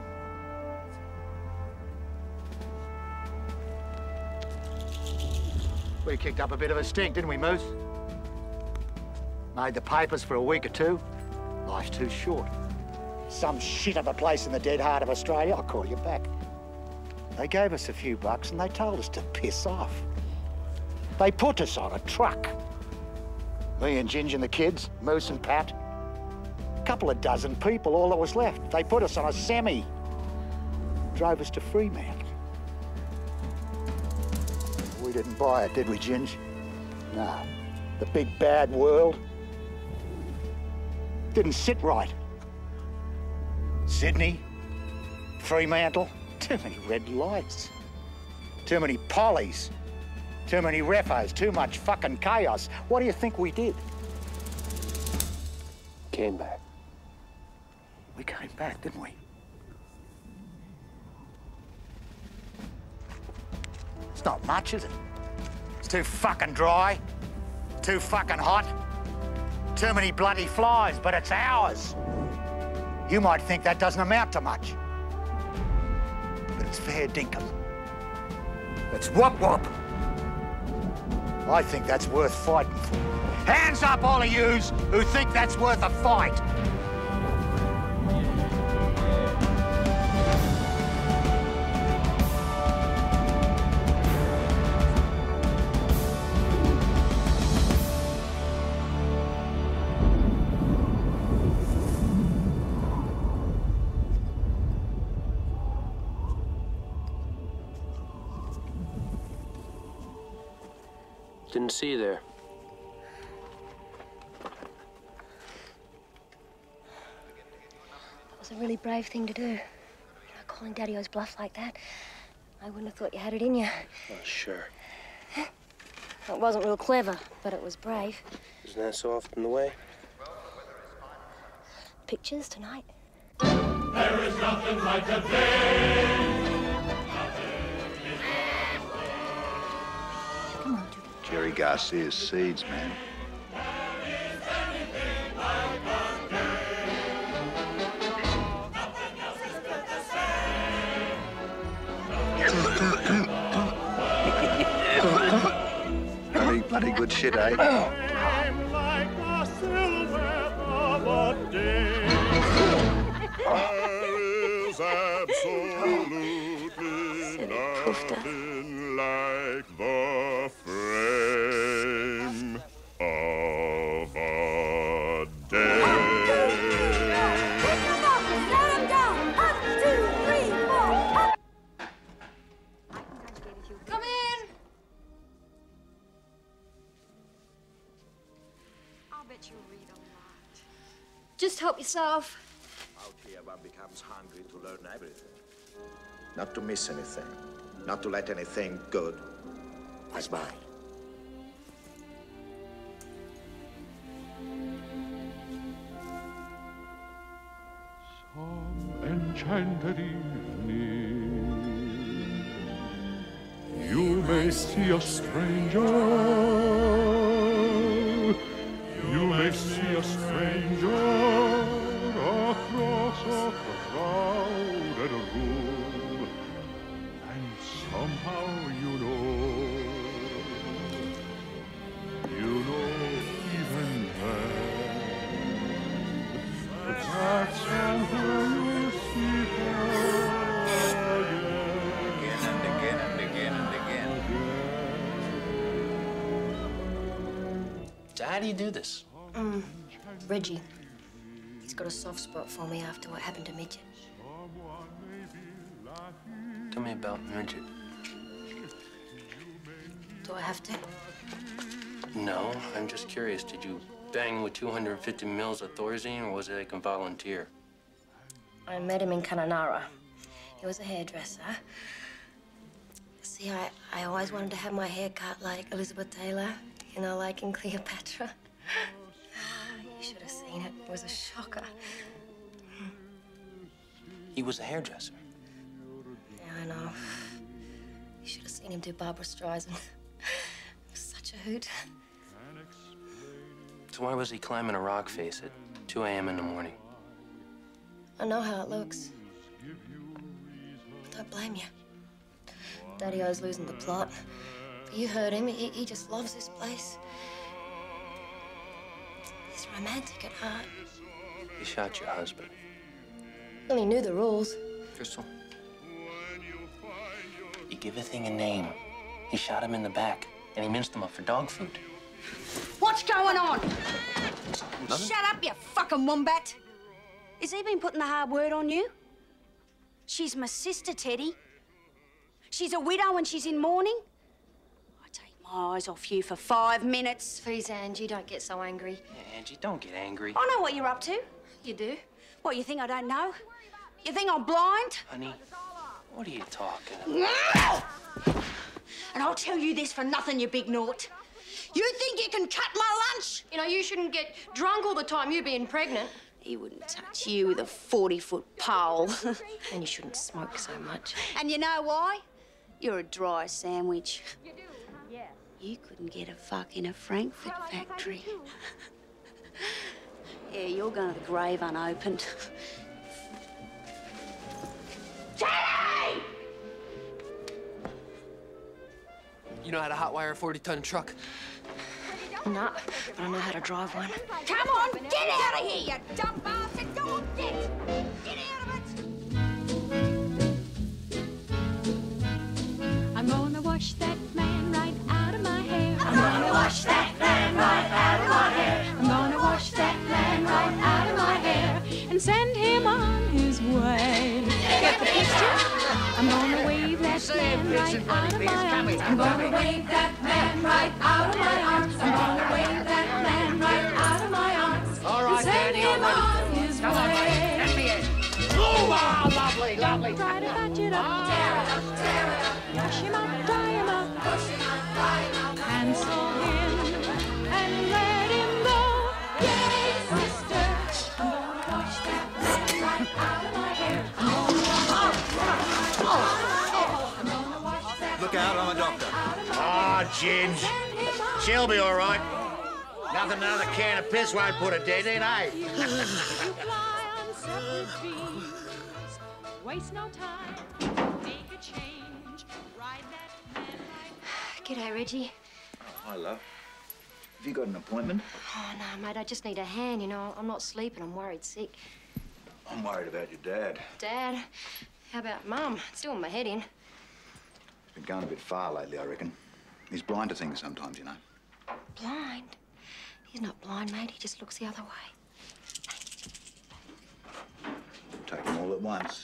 We kicked up a bit of a stink, didn't we, Moose? Made the papers for a week or two. Life's too short. Some shit of a place in the dead heart of Australia, I'll call you back. They gave us a few bucks and they told us to piss off. They put us on a truck. Me and Ginger and the kids, Moose and Pat. A couple of dozen people, all that was left. They put us on a semi. Drove us to Fremantle. We didn't buy it, did we, Ginge? No. The big bad world didn't sit right. Sydney, Fremantle, too many red lights. Too many pollies. Too many refos, too much fucking chaos. What do you think we did? Came back. We came back, didn't we? It's not much, is it? It's too fucking dry. Too fucking hot. Too many bloody flies, but it's ours. You might think that doesn't amount to much. But it's fair dinkum. It's whoop whoop. I think that's worth fighting for. Hands up, all of yous who think that's worth a fight. Didn't see you there. That was a really brave thing to do. You know, calling Daddy-O's bluff like that. I wouldn't have thought you had it in you. Oh, sure. It wasn't real clever, but it was brave. Isn't that so often the way? Pictures tonight. There is nothing like a day. Jerry Garcia's seeds, man. bloody, bloody good shit, eh? There is absolutely nothing like the frame of a day. Come in. I'll bet you read a lot. Just help yourself. Out here, one becomes hungry to learn everything. Not to miss anything. Not to let anything good pass by. Some enchanted evening, you may see a stranger. You may see a stranger across a crowded room, and somehow you know, you know even then, that somewhere you'll see do you do this? Mm, Reggie. He's got a soft spot for me after what happened to Midget. Tell me about Midget. Do I have to? No, I'm just curious. Did you bang with two hundred fifty mils of Thorazine, or was it like a volunteer? I met him in Cananara. He was a hairdresser. See, I, I always wanted to have my hair cut like Elizabeth Taylor, you know, like in Cleopatra. You should have seen it. It was a shocker. He was a hairdresser. Yeah, I know. You should have seen him do Barbara Streisand. It was such a hoot. So why was he climbing a rock face at two A M in the morning? I know how it looks. Don't blame you. Daddy-O's losing the plot. But you heard him. He, he just loves this place. He's romantic at heart. He shot your husband. Well, he knew the rules. Crystal, you give a thing a name. He shot him in the back, and he minced him up for dog food. What's going on? Nothing? Shut up, you fucking wombat. Has he been putting the hard word on you? She's my sister, Teddy. She's a widow and she's in mourning. I take my eyes off you for five minutes. Please, Angie, don't get so angry. Yeah, Angie, don't get angry. I know what you're up to. You do? What, you think I don't know? You think I'm blind? Honey, what are you talking about? And I'll tell you this for nothing, you big naught. You think you can cut my lunch? You know, you shouldn't get drunk all the time, you being pregnant. He wouldn't touch you with a forty-foot pole. And you shouldn't smoke so much. And you know why? You're a dry sandwich. You do? Yeah. You couldn't get a fuck in a Frankfurt factory. Yeah, you're going to the grave unopened. Teddy! You know how to hotwire a forty-ton truck? No, but I know how to drive one. Come on, get out of here, you dumb bastard! Go on, get! Get out of it! I'm gonna wash that man right out of my hair. I'm gonna wash that man right out of my hair. I'm gonna wash that man right out of my hair and send him on his way. Get the picture? I'm gonna wave that man right out of my arms. I'm gonna wave that man right out of my arms. I'm gonna wave that man right out of my arms. All right, and send Daddy, him all right. on his Come on, way. buddy. Let me in. Oh, wow, lovely, lovely. Try to patch it up, tear it up, tear it up. Wash him up, dry him up, wash him up, dry him up. Cancel him and let him go. Yay, sister. I'm gonna wash that man right out of my hair. I'm gonna wash that man I'm gonna wash that Look out, I'm a doctor. Ah, oh, Ginge. She'll be all right. Nothing another can of piss won't put a dent in, eh? fly on separate beams. Waste no time. Make a change. Ride that man right. G'day, Reggie. Oh, hi, love. Have you got an appointment? Oh, no, mate, I just need a hand, you know. I'm not sleeping, I'm worried sick. I'm worried about your dad. Dad, how about Mum? It's doing my head in. He's been going a bit far lately, I reckon. He's blind to things sometimes, you know. Blind? He's not blind, mate. He just looks the other way. Take them all at once.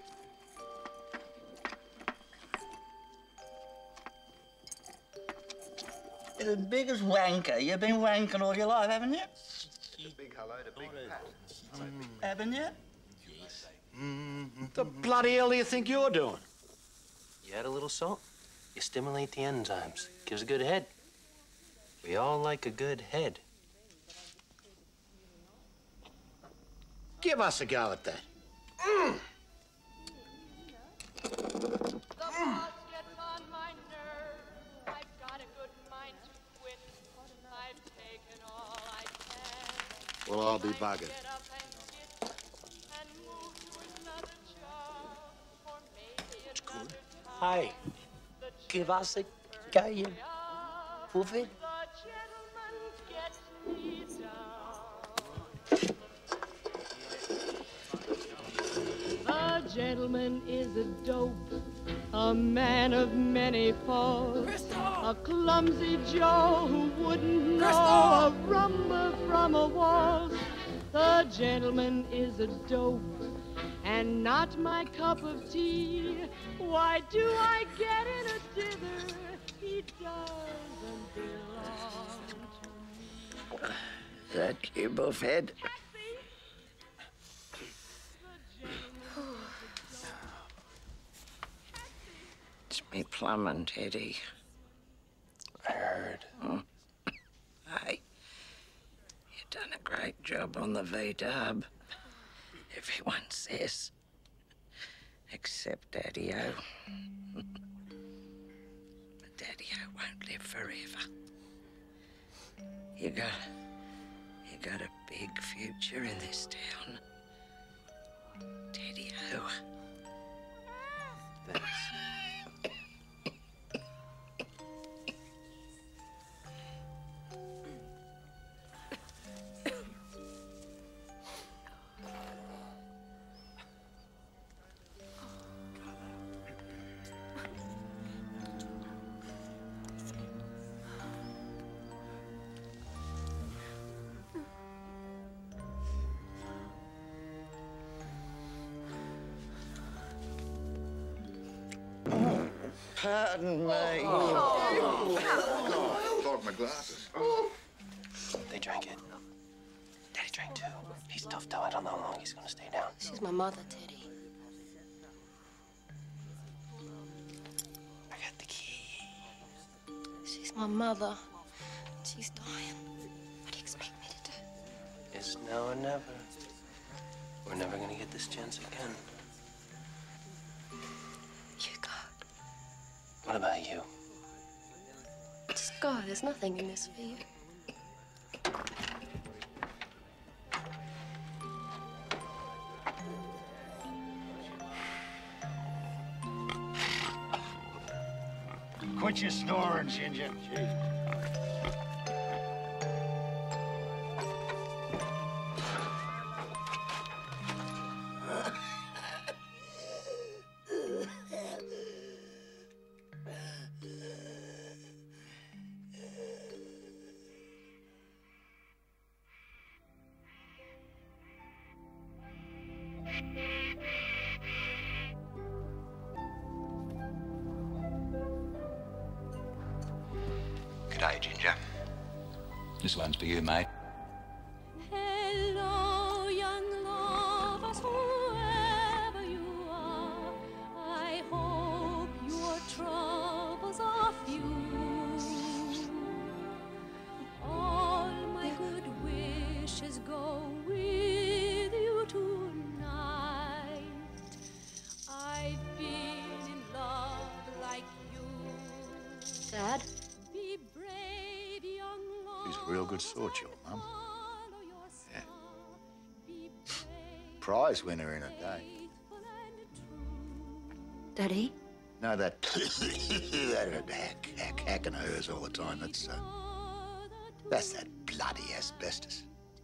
You're the biggest wanker. You've been wanking all your life, haven't you? A big hello to Big Pat. Haven't you? The bloody hell do you think you're doing? You add a little salt, you stimulate the enzymes. Gives a good head. We all like a good head. Give us a go at that. Mm. Well, I'll be buggered. It's good. Hey, give us a go, you woofy. A gentleman is a dope, a man of many faults, a clumsy Joe who wouldn't know a rumba from a waltz. The gentleman is a dope and not my cup of tea. Why do I get in a dither? He doesn't belong to me. Is that you, Buffhead? It's me plumbing, Teddy. I heard. Hmm. Hey, you've done a great job on the V-dub. Everyone says. Except Daddy-O. But Daddy-O won't live forever. You got... you got a big future in this town. Daddy-O. Thanks. Pardon me. Oh. Oh, clogged my glasses. They drank it. Daddy drank too. He's tough though. I don't know how long he's gonna stay down. She's my mother, Teddy. I got the key. She's my mother. She's dying. What do you expect me to do? It's now or never. We're never gonna get this chance again. You go. What about you? Just go. There's nothing in this for you. Quit your snoring, Ginger. Jeez. G'day, Ginger. This one's for you, mate. Hello, young lovers, whoever you are. I hope your troubles are few. All my good wishes go with you tonight. I've been in love like you. Dad? Be brave, young love. He's a real good sort, your mum. Yeah. Prize winner in a day. Daddy? No, that that hack, hack, hacking of hers all the time. That's uh, that's that bloody asbestos.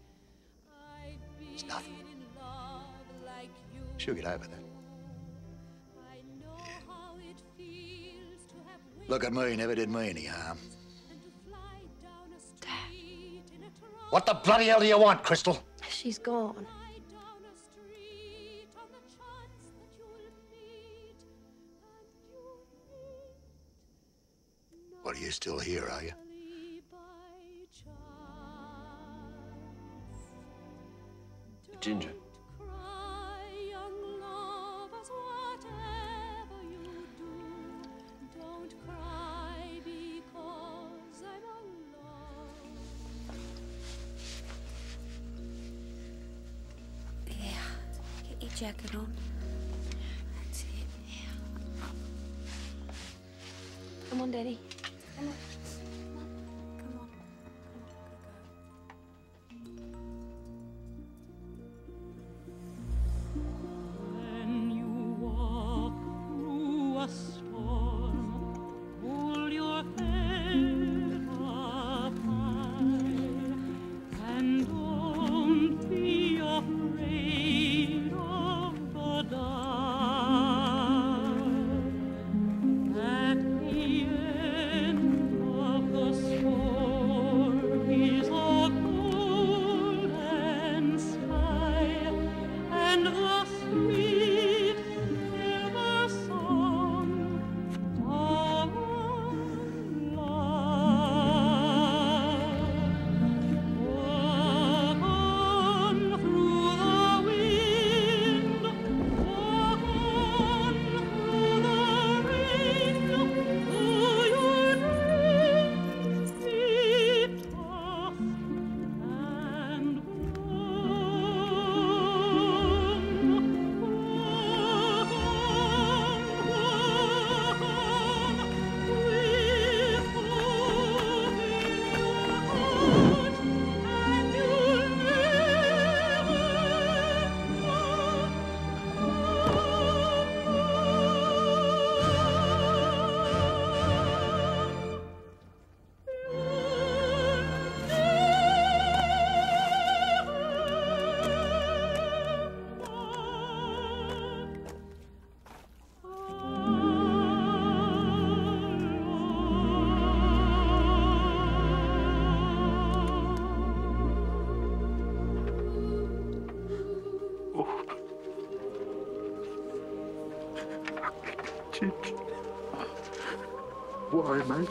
It's nothing. She'll get over that. Look at me, never did me any harm. Dad. What the bloody hell do you want, Crystal? She's gone. What, are you still here, are you? Ginger. Jacket on. That's it. Yeah. Come on, Daddy. Come on. Come on. When you walk through a storm, hold your head up high and don't be afraid of the dark. cheeks. Why, mate?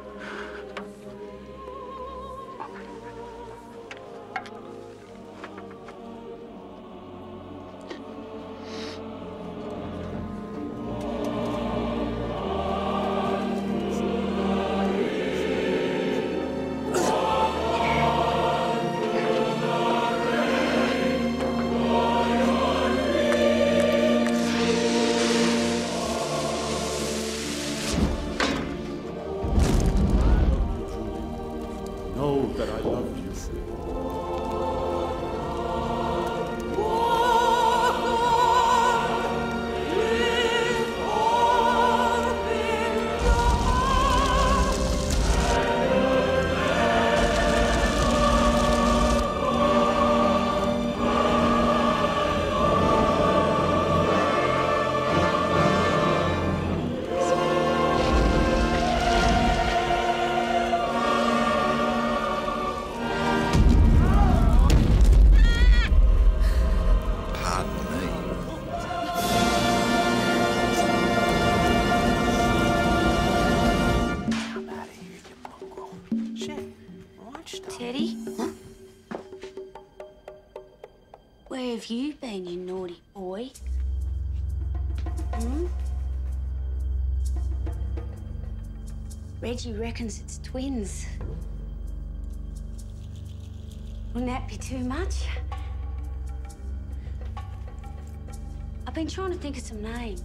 Know that I loved you. Teddy? Huh? Where have you been, you naughty boy? Hmm? Reggie reckons it's twins. Wouldn't that be too much? I've been trying to think of some names.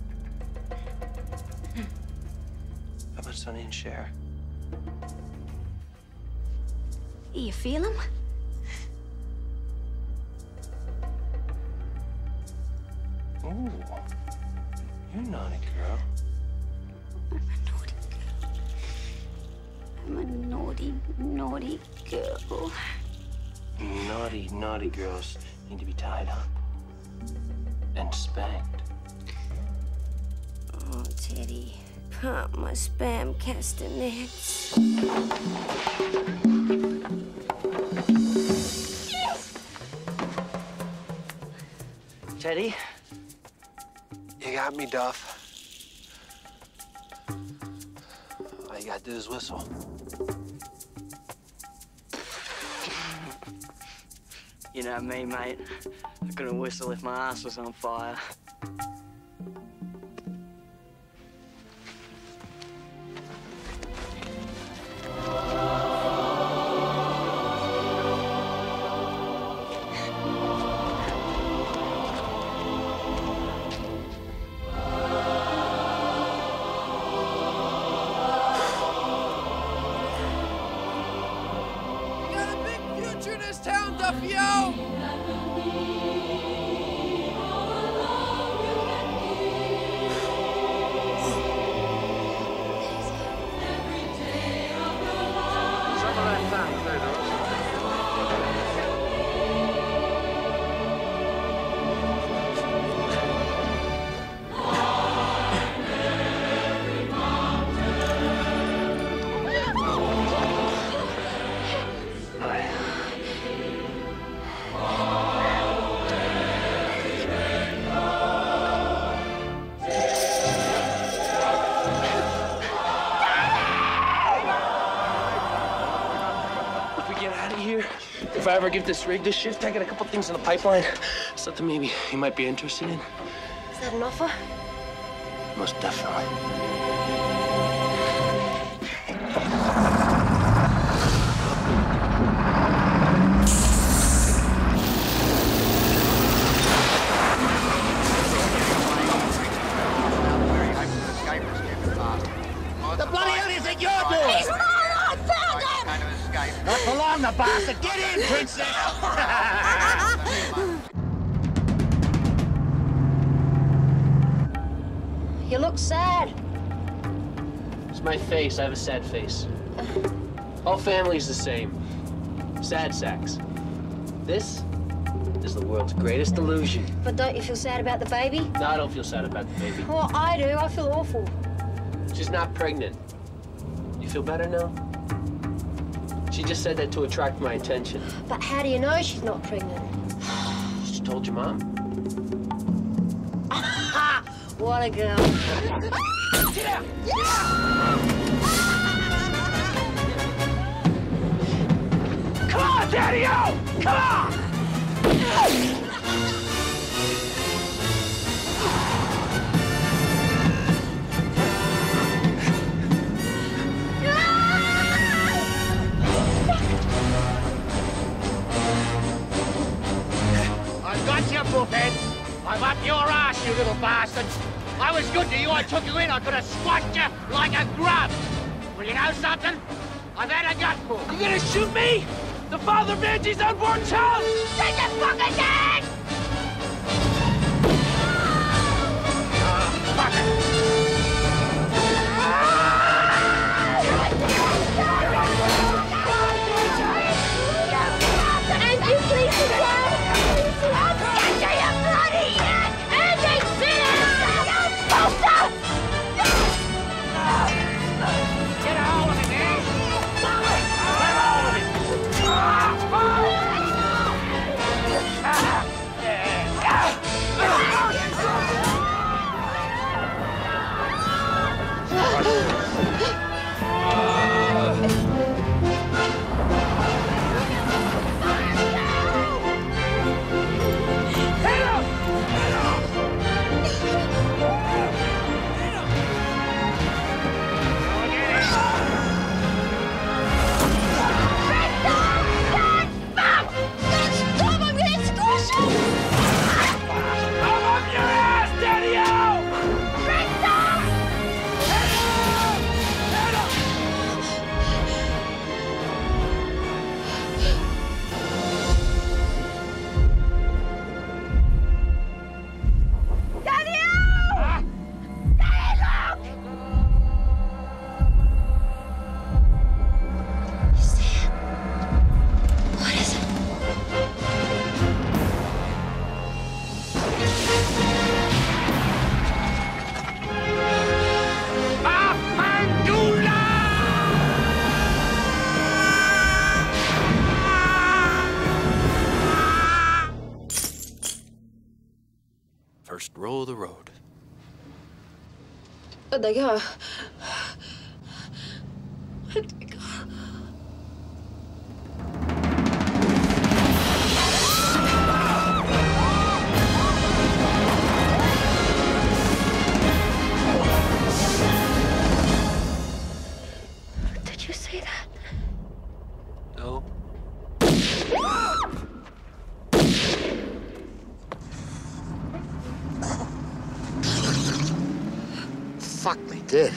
How about Sonny and Cher? You feel them? Ooh, you're a naughty girl. I'm a naughty, naughty girl. Naughty, naughty girls need to be tied up and spanked. Oh, Teddy, pump my spam castanets. Teddy, you got me, Duff. All you gotta do is whistle. You know me, mate. I couldn't whistle if my ass was on fire. Town, Duffy-o! If I ever get this rig, this shift, I got a couple things in the pipeline. Something maybe you might be interested in. Is that an offer? Most definitely. The bloody hell is it you're doing? He's mine! I found him! Not for long, the bastard. Get in, princess! You look sad. It's my face. I have a sad face. All family's the same. Sad sacks. This is the world's greatest illusion. But don't you feel sad about the baby? No, I don't feel sad about the baby. Well, I do. I feel awful. She's not pregnant. You feel better now? She just said that to attract my attention. But how do you know she's not pregnant? She told your mom. What a girl. Get out! Come on, Daddy-O! Come on! I've got you, Buffhead. I'm up your ass, you little bastard. I was good to you. I took you in. I could have squashed you like a grub. Well, you know something? I've had a gutful. You gonna shoot me? The father of Angie's unborn child? Take the fucking dad! Oh, fuck it. Angie, please sit down. I'll get you, you bloody yank! Angie, sit down! You're supposed to! Get a hold of him, man. Get a hold of him. First row of the road. Where'd they go? Where'd they go? Did you see that? No. Fuck me dead.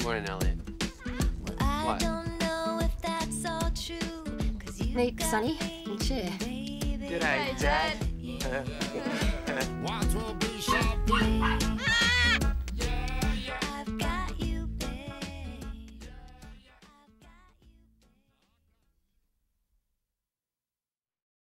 Morning, Elliot. What? Meet Sonny and Cher. G'day, Dad.